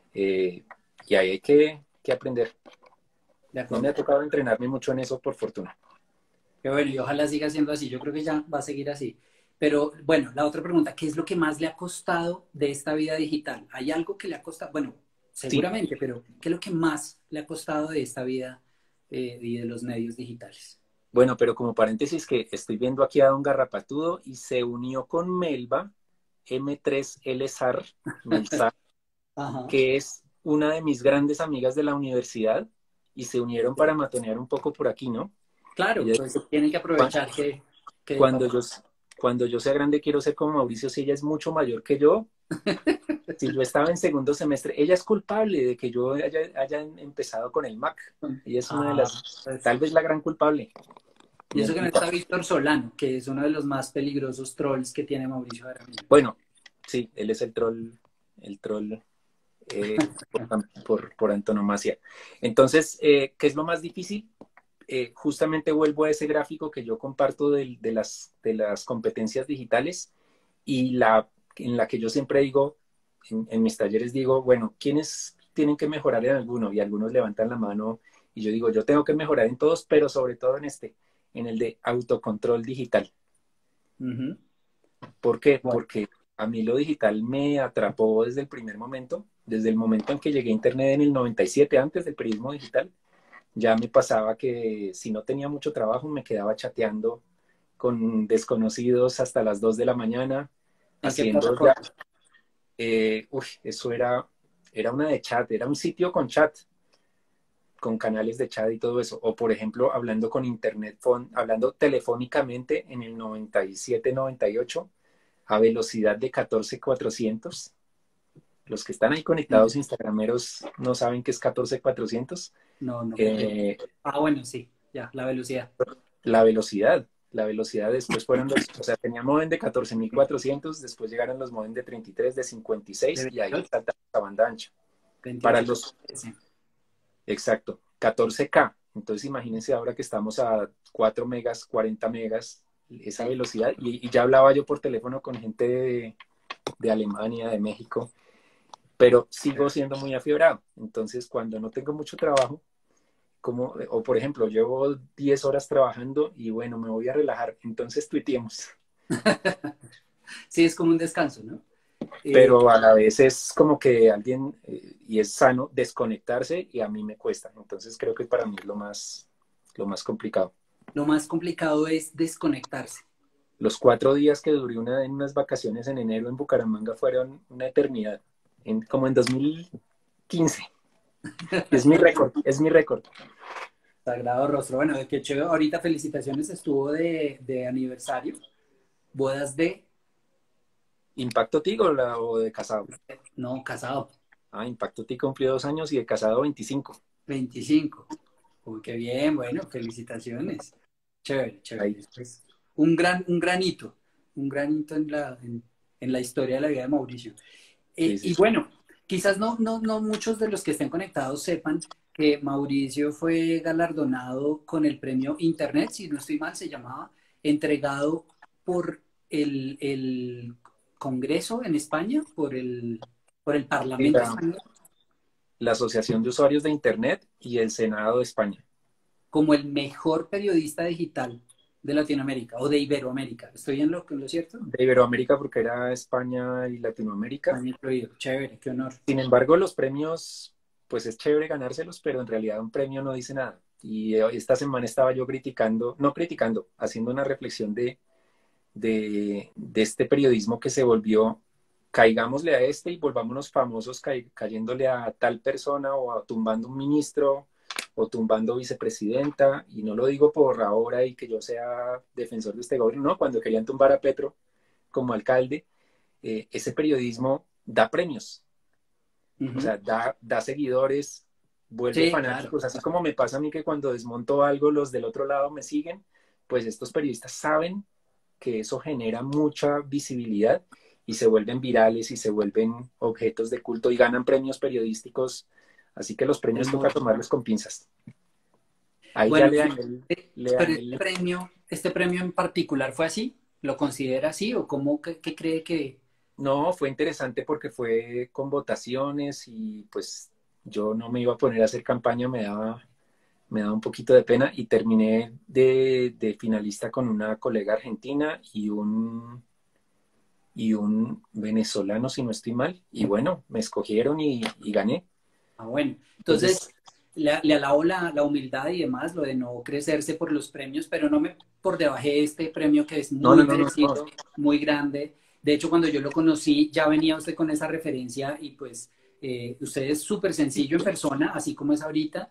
Y ahí hay que aprender. No me ha tocado entrenarme mucho en eso, por fortuna. Qué bueno, y ojalá siga siendo así. Yo creo que ya va a seguir así. Pero bueno, la otra pregunta, ¿qué es lo que más le ha costado de esta vida digital? ¿Hay algo que le ha costado? Bueno, seguramente, sí, pero ¿qué es lo que más le ha costado de esta vida y de los medios digitales? Bueno, pero como paréntesis que estoy viendo aquí a Don Garrapatudo y se unió con Melba, M3L Melzar, que es una de mis grandes amigas de la universidad, y se unieron para matonear un poco por aquí, ¿no? Claro, pues tienen que aprovechar que cuando yo sea grande quiero ser como Mauricio, si ella es mucho mayor que yo. Si yo estaba en segundo semestre, ella es culpable de que yo haya empezado con el Mac. Ella es una de las, pues, tal vez la gran culpable. Y eso que no está Víctor Solano, que es uno de los más peligrosos trolls que tiene Mauricio Jaramillo. Bueno, sí, él es el troll por antonomasia. Entonces, ¿qué es lo más difícil? Justamente vuelvo a ese gráfico que yo comparto de las competencias digitales y en la que yo siempre digo, en mis talleres digo, bueno, ¿quiénes tienen que mejorar en alguno? Y algunos levantan la mano y yo digo, yo tengo que mejorar en todos, pero sobre todo en el de autocontrol digital. Uh-huh. ¿Por qué? Bueno. Porque a mí lo digital me atrapó desde el primer momento, desde el momento en que llegué a Internet en el 97, antes del periodismo digital. Ya me pasaba que si no tenía mucho trabajo me quedaba chateando con desconocidos hasta las 2 de la mañana, haciendo ya... eso era una de chat, era un sitio con chat, con canales de chat y todo eso. O por ejemplo, hablando con internet, hablando telefónicamente en el 97, 98, a velocidad de 14.400. Los que están ahí conectados, instagrameros, no saben qué es 14.400. No. Bueno, sí, ya, la velocidad. La velocidad después fueron o sea, tenía modem de 14.400, después llegaron los modem de 33, de 56, y ahí salta la banda ancha. 28, para los... Sí. Exacto, 14K. Entonces imagínense ahora que estamos a 4 megas, 40 megas, esa velocidad, y ya hablaba yo por teléfono con gente de Alemania, de México, pero sigo siendo muy afiebrado. Entonces, cuando no tengo mucho trabajo, o por ejemplo, llevo 10 horas trabajando y bueno, me voy a relajar, entonces tuiteemos. Sí, es como un descanso, ¿no? Pero a la vez es como que alguien, y es sano, desconectarse, y a mí me cuesta. Entonces creo que para mí es lo más complicado. Lo más complicado es desconectarse. Los 4 días que duré en unas vacaciones en enero en Bucaramanga fueron una eternidad, como en 2015. Es mi récord. Sagrado rostro. Bueno, qué chévere. Ahorita felicitaciones, estuvo de aniversario. Bodas de... ¿Impacto Tigo o de casado? No, casado. Impacto Tigo cumplió 2 años y de casado 25. 25. Uy, qué bien, bueno, felicitaciones. Chévere. Pues, un gran hito. un gran hito en la historia de la vida de Mauricio. Sí, sí, Y sí. bueno, quizás no muchos de los que estén conectados sepan que Mauricio fue galardonado con el premio Internet, si no estoy mal, se llamaba, entregado por el Congreso en España, por el Y Parlamento español, la Asociación de Usuarios de Internet y el Senado de España. como el mejor periodista digital de Latinoamérica o de Iberoamérica. ¿Estoy en lo cierto? De Iberoamérica porque era España y Latinoamérica. España incluido. Chévere, qué honor. Sin embargo, los premios, pues es chévere ganárselos, pero en realidad un premio no dice nada. Y esta semana estaba yo criticando, no criticando, haciendo una reflexión de este periodismo que se volvió, caigámosle a este y volvámonos famosos cayéndole a tal persona o tumbando un ministro o tumbando vicepresidenta. Y no lo digo por ahora y que yo sea defensor de este gobierno, no, cuando querían tumbar a Petro como alcalde, ese periodismo da premios, o Ujú. sea, da seguidores, vuelve Sí, claro. fanáticos, así como me pasa a mí que cuando desmonto algo, los del otro lado me siguen, pues estos periodistas saben que eso genera mucha visibilidad y se vuelven virales y se vuelven objetos de culto y ganan premios periodísticos, así que los El premios toca morbo. tomarlos con pinzas. Ahí ya Bueno, le pero dañé el... este premio en particular fue así, ¿lo considera así o cómo qué cree que? No, fue interesante porque fue con votaciones y pues yo no me iba a poner a hacer campaña, me daba un poquito de pena y terminé de finalista con una colega argentina y un venezolano, si no estoy mal. Y bueno, me escogieron y gané. Ah, bueno, Entonces, entonces le alabo la humildad y demás, lo de no crecerse por los premios, pero no me por debajé este premio que es no, no, muy no, no, no. merecido, muy grande. De hecho, cuando yo lo conocí, ya venía usted con esa referencia y pues usted es súper sencillo en persona, así como es ahorita,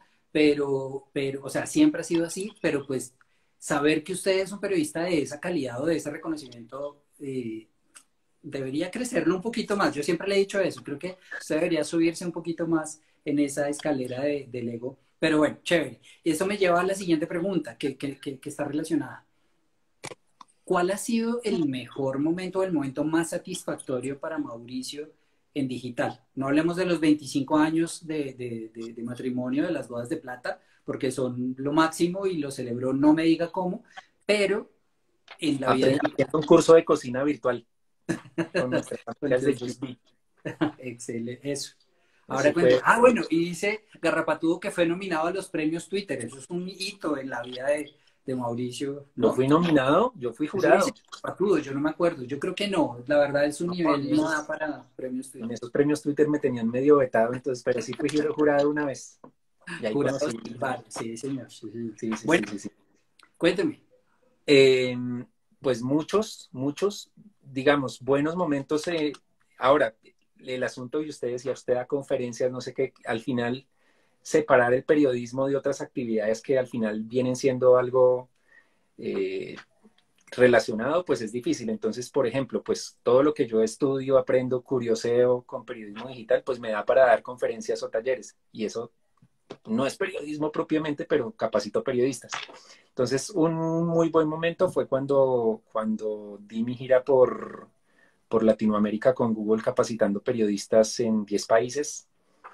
o sea, siempre ha sido así, pero pues saber que usted es un periodista de esa calidad o de ese reconocimiento, debería crecerlo un poquito más. Yo siempre le he dicho eso, creo que usted debería subirse un poquito más en esa escalera del ego. Pero bueno, chévere. Y eso me lleva a la siguiente pregunta que está relacionada. ¿Cuál ha sido el mejor momento, el momento más satisfactorio para Mauricio en digital? No hablemos de los 25 años de matrimonio, de las bodas de plata, porque son lo máximo y lo celebró no me diga cómo, pero en la vida Haciendo digital. un curso de cocina virtual con nuestras amigas de Entonces, Just Be. excelente, eso. Ahora Eso cuento. fue, Ah, bueno, y dice Garrapatudo que fue nominado a los premios Twitter. Eso es un hito en la vida de Mauricio, yo ¿no? fui nominado, yo fui Eso dice jurado. Garrapatudo, yo no me acuerdo. Yo creo que no. La verdad, su A nivel mí no da esos, para premios en Twitter. esos premios Twitter me tenían medio vetado, entonces, pero sí fui jurado una vez. Y ahí Jurado, conocí. sí, vale, sí, señor. Sí, señor. Sí, sí, Bueno, sí, sí, sí. cuénteme. Eh, pues muchos, digamos, buenos momentos. Ahora, el asunto, y usted decía, usted da conferencias, no sé qué, al final separar el periodismo de otras actividades que al final vienen siendo algo eh, relacionado, pues es difícil. Entonces, por ejemplo, pues todo lo que yo estudio, aprendo, curioseo con periodismo digital, pues me da para dar conferencias o talleres. Y eso no es periodismo propiamente, pero capacito periodistas. Entonces, un muy buen momento fue cuando di mi gira por Latinoamérica con Google capacitando periodistas en 10 países.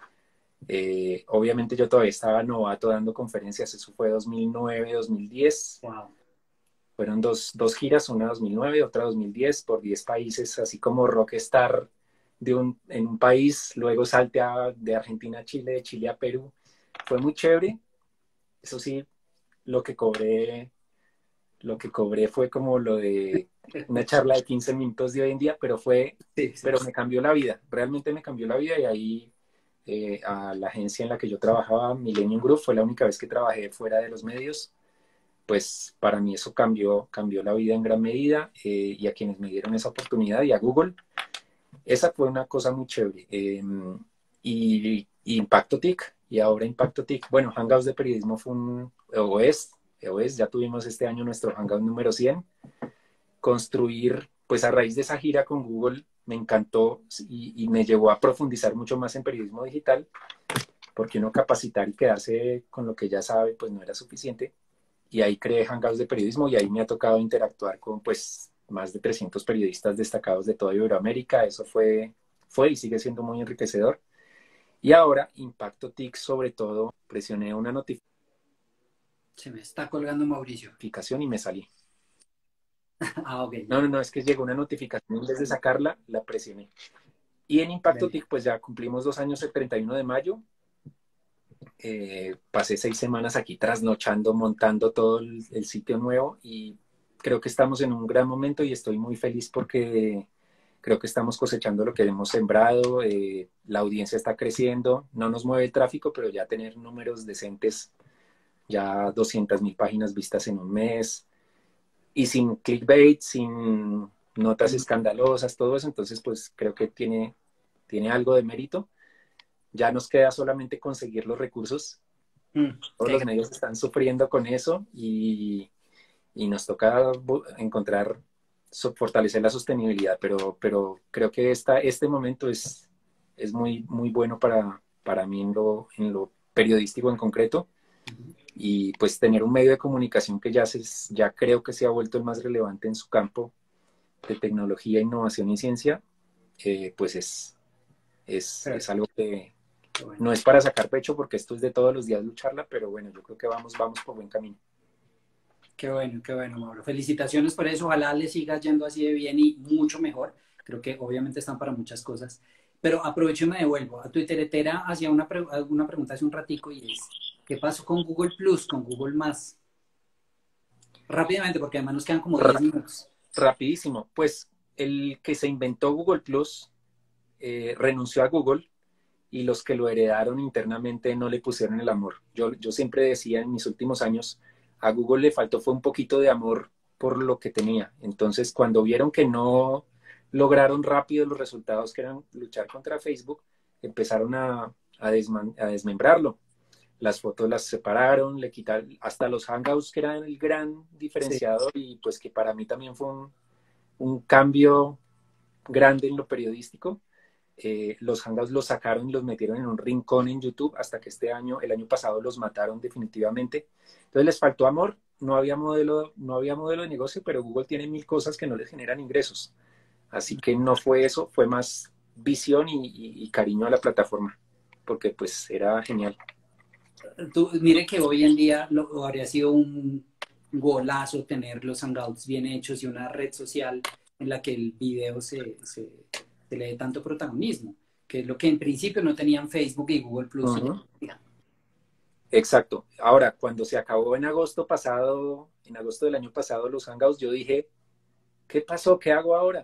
Obviamente yo todavía estaba novato dando conferencias, eso fue 2009, 2010. Wow. Fueron dos giras, una 2009, otra 2010, por 10 países, así como rockstar en un país, luego salte de Argentina a Chile, de Chile a Perú. Fue muy chévere. Eso sí, lo que cobré, lo que cobré fue como lo de una charla de 15 minutos de hoy en día, Sí, sí. pero me cambió la vida, realmente me cambió la vida y ahí a la agencia en la que yo trabajaba, Millennium Group, fue la única vez que trabajé fuera de los medios, pues para mí eso cambió la vida en gran medida y a quienes me dieron esa oportunidad y a Google, esa fue una cosa muy chévere. Y Impacto TIC, y ahora Impacto TIC, bueno, Hangouts de Periodismo fue o es, ya tuvimos este año nuestro Hangout número 100. Construir, pues a raíz de esa gira con Google, me encantó y me llevó a profundizar mucho más en periodismo digital, porque uno capacitar y quedarse con lo que ya sabe, pues no era suficiente. Y ahí creé Hangouts de Periodismo y ahí me ha tocado interactuar con, pues, más de 300 periodistas destacados de toda Iberoamérica. Eso fue y sigue siendo muy enriquecedor. Y ahora, Impacto TIC, sobre todo, presioné una Se me está colgando Mauricio. notificación y me salí. Ah, ok. No, es que llegó una notificación, en vez de sacarla, la presioné. Y en Impacto TIC, pues ya cumplimos 2 años el 31 de mayo. Pasé 6 semanas aquí trasnochando, montando todo el sitio nuevo y creo que estamos en un gran momento y estoy muy feliz porque creo que estamos cosechando lo que hemos sembrado. La audiencia está creciendo, no nos mueve el tráfico, pero ya tener números decentes, ya 200.000 páginas vistas en un mes y sin clickbait, sin notas escandalosas, todo eso, entonces pues creo que tiene algo de mérito. Ya nos queda solamente conseguir los recursos. Todos los medios están sufriendo con eso y nos toca encontrar, fortalecer la sostenibilidad, pero creo que este momento es muy, muy bueno para mí en lo periodístico en concreto. Y pues tener un medio de comunicación que ya creo que se ha vuelto el más relevante en su campo de tecnología, innovación y ciencia, pues es algo que no es para sacar pecho porque esto es de todos los días lucharla, pero bueno, yo creo que vamos por buen camino. Qué bueno, Mauro. Felicitaciones por eso. Ojalá le sigas yendo así de bien y mucho mejor. Creo que obviamente están para muchas cosas. Pero aprovecho y me devuelvo. A Twitteretera hacía una pregunta hace un ratico y es, ¿qué pasó con Google Plus, con Google Más? Rápidamente, porque además nos quedan como 10 minutos. Rapidísimo. Pues el que se inventó Google Plus renunció a Google y los que lo heredaron internamente no le pusieron el amor. Yo siempre decía en mis últimos años, a Google le faltó fue un poquito de amor por lo que tenía. Entonces, cuando vieron que no lograron rápido los resultados que eran luchar contra Facebook, empezaron a desmembrarlo. Las fotos las separaron, le quitaron hasta los Hangouts, que eran el gran diferenciador, sí. Y pues que para mí también fue un cambio grande en lo periodístico. Los Hangouts los sacaron y los metieron en un rincón en YouTube hasta que el año pasado los mataron definitivamente. Entonces les faltó amor, no había modelo de negocio, pero Google tiene 1000 cosas que no les generan ingresos. Así que no fue eso, fue más visión y cariño a la plataforma, porque pues era genial. Mire que hoy en día habría sido un golazo tener los Hangouts bien hechos y una red social en la que el video se le dé tanto protagonismo, que es lo que en principio no tenían Facebook y Google Plus. Uh-huh. Exacto. Ahora, cuando se acabó en agosto del año pasado los Hangouts, yo dije, ¿qué pasó? ¿Qué hago ahora?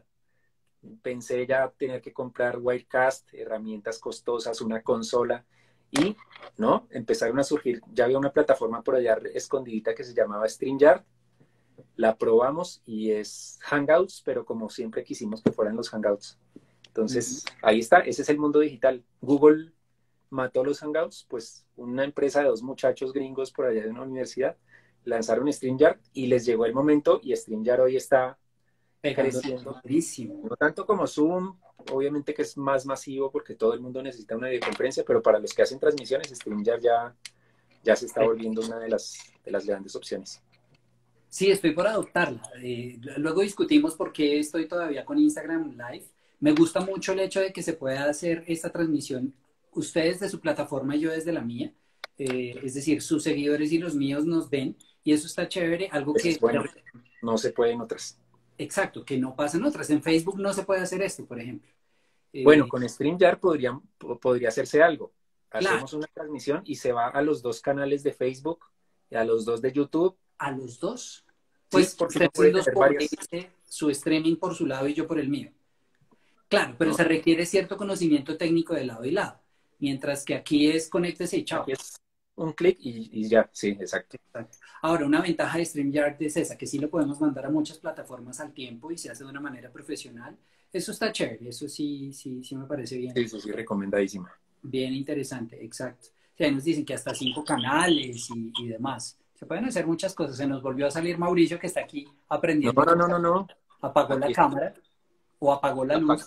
Pensé ya tener que comprar Wirecast, herramientas costosas, una consola, y no, empezaron a surgir, ya había una plataforma por allá escondidita que se llamaba StreamYard, la probamos y es Hangouts, pero como siempre quisimos que fueran los Hangouts. Entonces, ahí está, ese es el mundo digital. Google mató los Hangouts, pues una empresa de 2 muchachos gringos por allá de una universidad lanzaron StreamYard y les llegó el momento y StreamYard hoy está creciendo. No tanto como Zoom, obviamente que es más masivo porque todo el mundo necesita una videoconferencia, pero para los que hacen transmisiones, StreamYard ya se está volviendo una de las grandes opciones. Sí, estoy por adoptarla. Luego discutimos por qué estoy todavía con Instagram Live. Me gusta mucho el hecho de que se pueda hacer esta transmisión, ustedes de su plataforma y yo desde la mía. Es decir, sus seguidores y los míos nos ven y eso está chévere. Algo que bueno, no se puede en otras. Exacto, que no pasa en otras. En Facebook no se puede hacer esto, por ejemplo. Bueno, con StreamYard podría hacerse algo. Claro. Hacemos una transmisión y se va a los 2 canales de Facebook y a los 2 de YouTube. ¿A los 2? Pues sí, porque ustedes su streaming por su lado y yo por el mío. Claro, pero se requiere cierto conocimiento técnico de lado y lado. Mientras que aquí es conéctese y chao. Aquí es un clic y ya, sí, exacto. Ahora, una ventaja de StreamYard es esa, que sí lo podemos mandar a muchas plataformas al tiempo y se hace de una manera profesional. Eso está chévere, eso sí me parece bien. Sí, recomendadísimo. Bien interesante, exacto. O sea, nos dicen que hasta 5 canales y demás. Se pueden hacer muchas cosas. Se nos volvió a salir Mauricio, que está aquí aprendiendo. No. Apagó la cámara o apagó la luz.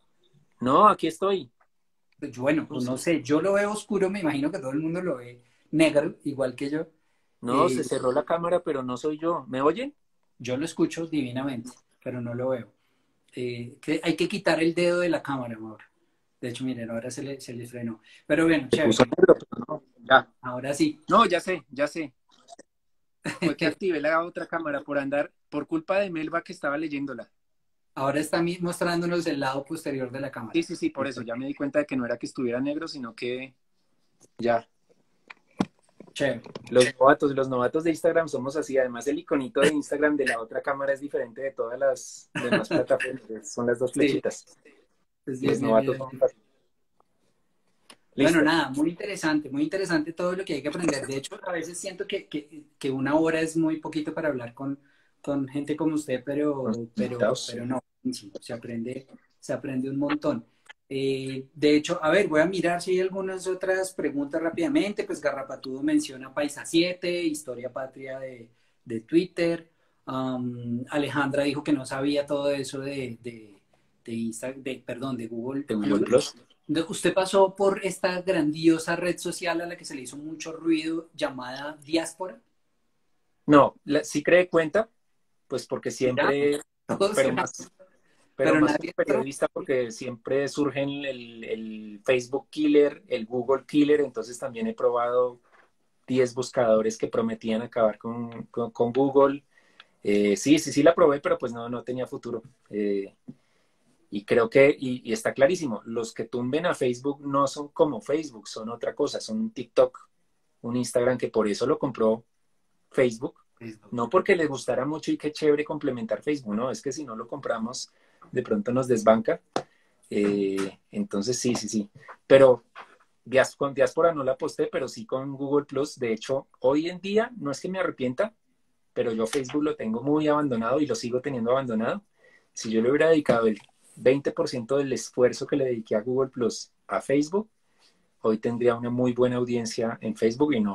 No, aquí estoy. Bueno, pues no sé, yo lo veo oscuro, me imagino que todo el mundo lo ve negro, igual que yo. No, se cerró la cámara, pero no soy yo. ¿Me oyen? Yo lo escucho divinamente. pero no lo veo. Hay que quitar el dedo de la cámara, Mauro. De hecho, miren, ahora se le frenó. Pero bueno, Se puso chévere. negro, pero no, ya. Ahora sí. No, ya sé, ya sé. Fue que activé la otra cámara por andar, por culpa de Melba que estaba leyéndola. Ahora está mostrándonos el lado posterior de la Sí, cámara. sí, sí, por eso. Ya me di cuenta de que no era que estuviera negro, sino que ya. Chévere. Los novatos de Instagram somos así. Además, el iconito de Instagram de la otra cámara es diferente de todas las demás plataformas. Son las dos Sí. flechitas. Pues Los bien, bien, novatos bien. somos así. Bueno, Listo. nada, muy interesante todo lo que hay que aprender. De hecho, a veces siento que una hora es muy poquito para hablar con gente como usted, Invitados. pero no, sí, se aprende un montón. De hecho, a ver, voy a mirar si hay algunas otras preguntas rápidamente. Pues Garrapatudo menciona Paisa 7, Historia Patria de Twitter. Alejandra dijo que no sabía todo eso perdón, de Google De Google Plus. Plus. Usted pasó por esta grandiosa red social a la que se le hizo mucho ruido llamada Diáspora. No, sí creé cuenta, pues porque Ya, siempre, todos pero se más, pero pero más como nadie entró. periodista, porque siempre surgen el Facebook Killer, el Google Killer, entonces también he probado 10 buscadores que prometían acabar con Google. Sí la probé, pero pues no tenía futuro. Y creo que, y está clarísimo, los que tumben a Facebook no son como Facebook, son otra cosa, son un TikTok, un Instagram, que por eso lo compró Facebook, no porque les gustara mucho y qué chévere complementar Facebook, no, es que si no lo compramos, de pronto nos desbanca. Entonces sí. Pero con Diáspora no la posté, pero sí con Google Plus. De hecho, hoy en día no es que me arrepienta, pero yo Facebook lo tengo muy abandonado y lo sigo teniendo abandonado. Si yo le hubiera dedicado el 20% del esfuerzo que le dediqué a Google Plus a Facebook, hoy tendría una muy buena audiencia en Facebook y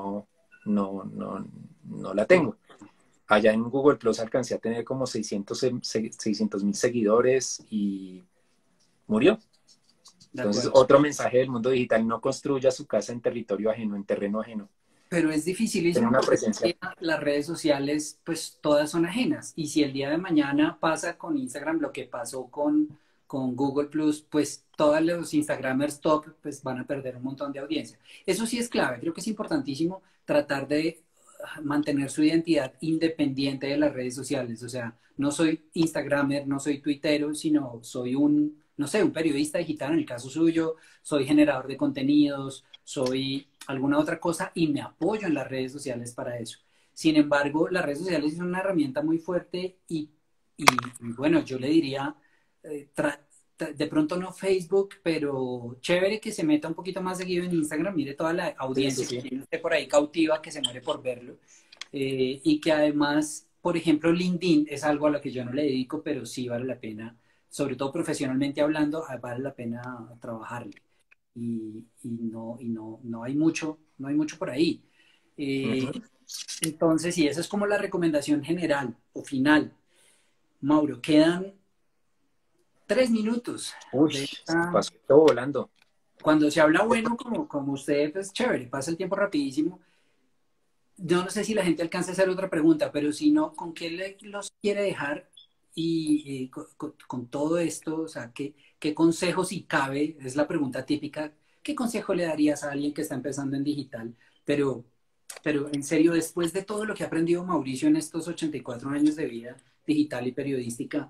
no la tengo. Allá en Google Plus alcancé a tener como 600,000 seguidores y murió. Entonces, otro mensaje del mundo digital: no construya su casa en territorio ajeno, en terreno ajeno. Pero es dificilísimo Tener una porque presencia. las redes sociales, pues todas son ajenas. Y si el día de mañana pasa con Instagram lo que pasó con Google Plus, pues todos los Instagramers top pues van a perder un montón de audiencia. Eso sí es clave. Creo que es importantísimo tratar de mantener su identidad independiente de las redes sociales. O sea, no soy Instagramer, no soy tuitero, sino soy no sé, un periodista digital en el caso suyo, soy generador de contenidos, soy alguna otra cosa y me apoyo en las redes sociales para eso. Sin embargo, las redes sociales son una herramienta muy fuerte y bueno, yo le diría, de pronto no Facebook, pero chévere que se meta un poquito más seguido en Instagram, mire toda la audiencia Sí. que tiene usted por ahí cautiva, que se muere por verlo, y que además, por ejemplo, LinkedIn es algo a lo que yo no le dedico, pero sí vale la pena, sobre todo profesionalmente hablando, vale la pena trabajarle. No hay mucho, no hay mucho por ahí. Entonces, sí, esa es como la recomendación general o final. Mauro, quedan 3 minutos. Uy, De se esta... pasó todo volando. Cuando se habla bueno, como usted, pues chévere, pasa el tiempo rapidísimo. Yo no sé si la gente alcanza a hacer otra pregunta, pero si no, ¿con qué los quiere dejar? Y con todo esto, o sea, ¿qué consejo, si cabe, es la pregunta típica, qué consejo le darías a alguien que está empezando en digital? Pero en serio, después de todo lo que ha aprendido Mauricio en estos 84 años de vida digital y periodística,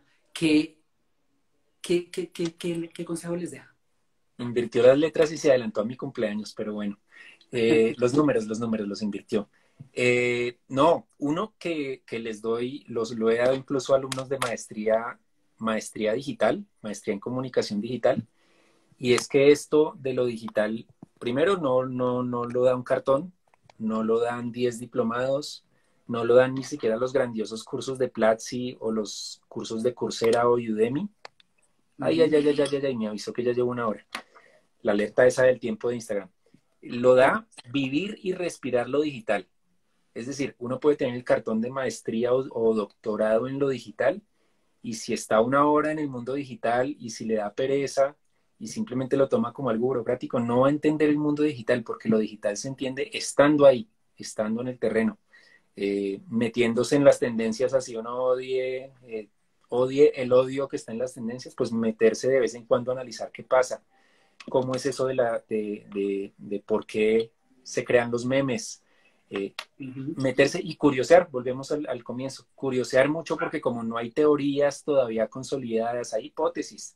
¿qué consejo les deja? Invirtió las letras y se adelantó a mi cumpleaños, pero bueno. Los números los invirtió. No, uno que les doy, lo he dado incluso a alumnos de maestría digital, maestría en comunicación digital, y es que esto de lo digital, primero no lo da un cartón, no lo dan 10 diplomados, no lo dan ni siquiera los grandiosos cursos de Platzi o los cursos de Coursera o Udemy. Ay, me avisó que ya llevo una hora. La alerta esa del tiempo de Instagram. Lo da vivir y respirar lo digital. Es decir, uno puede tener el cartón de maestría o doctorado en lo digital, y si está una hora en el mundo digital y si le da pereza y simplemente lo toma como algo burocrático, no va a entender el mundo digital, porque lo digital se entiende estando ahí, estando en el terreno, metiéndose en las tendencias así uno odie, odie el odio que está en las tendencias, pues meterse de vez en cuando a analizar qué pasa, cómo es eso de por qué se crean los memes, meterse y curiosear, volvemos al comienzo, curiosear mucho porque como no hay teorías todavía consolidadas, hay hipótesis.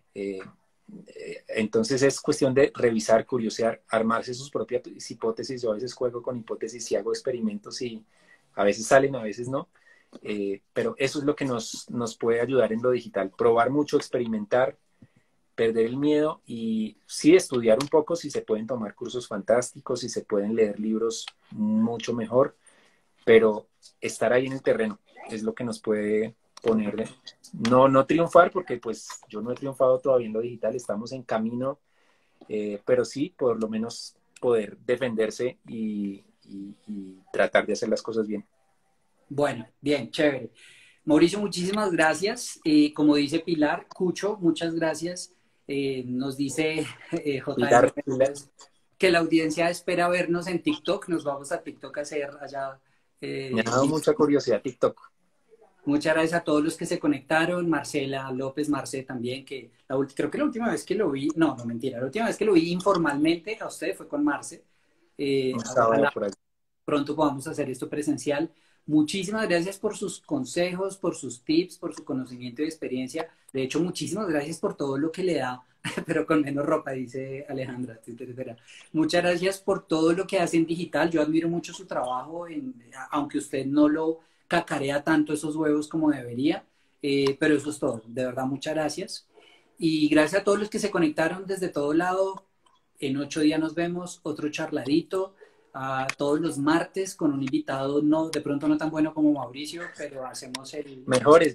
Entonces es cuestión de revisar, curiosear, armarse sus propias hipótesis. Yo a veces juego con hipótesis y hago experimentos y a veces salen, a veces no. Pero eso es lo que nos puede ayudar en lo digital. Probar mucho, experimentar, perder el miedo y sí estudiar un poco, si se pueden tomar cursos fantásticos, si se pueden leer libros mucho mejor, pero estar ahí en el terreno es lo que nos puede poner, no triunfar, porque pues yo no he triunfado todavía en lo digital, estamos en camino, pero sí por lo menos poder defenderse y tratar de hacer las cosas bien. Bueno, bien, chévere. Mauricio, muchísimas gracias. Como dice Pilar, Cucho, muchas gracias. Nos dice Pilar, JM que la audiencia espera vernos en TikTok. Nos vamos a TikTok a hacer allá. me ha dado mucha curiosidad TikTok. Muchas gracias a todos los que se conectaron. Marcela López, Marce también, que creo que la última vez que lo vi, no, mentira, la última vez que lo vi informalmente a usted fue con Marce. Ojalá Por ahí. pronto podamos hacer esto presencial. Muchísimas gracias por sus consejos, por sus tips, por su conocimiento y experiencia. De hecho, muchísimas gracias por todo lo que le da, pero con menos ropa, dice Alejandra. Muchas gracias por todo lo que hace en digital. Yo admiro mucho su trabajo, aunque usted no lo cacarea tanto esos huevos como debería, pero eso es todo. De verdad, muchas gracias. Y gracias a todos los que se conectaron desde todo lado. En 8 días nos vemos, otro charladito. Todos los martes con un invitado, no, de pronto no tan bueno como Mauricio, pero hacemos el... Mejores.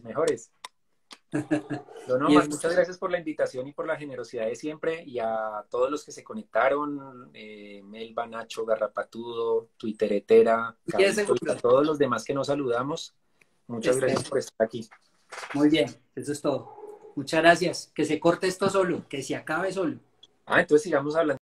No, Y muchas gracias por la invitación y por la generosidad de siempre y a todos los que se conectaron, Melba, Nacho, Garrapatudo, Twitteretera, Carlito, y a todos los demás que nos saludamos. Muchas gracias por estar aquí. Muy bien, eso es todo. Muchas gracias. Que se corte esto solo, que se acabe solo. Entonces sigamos hablando.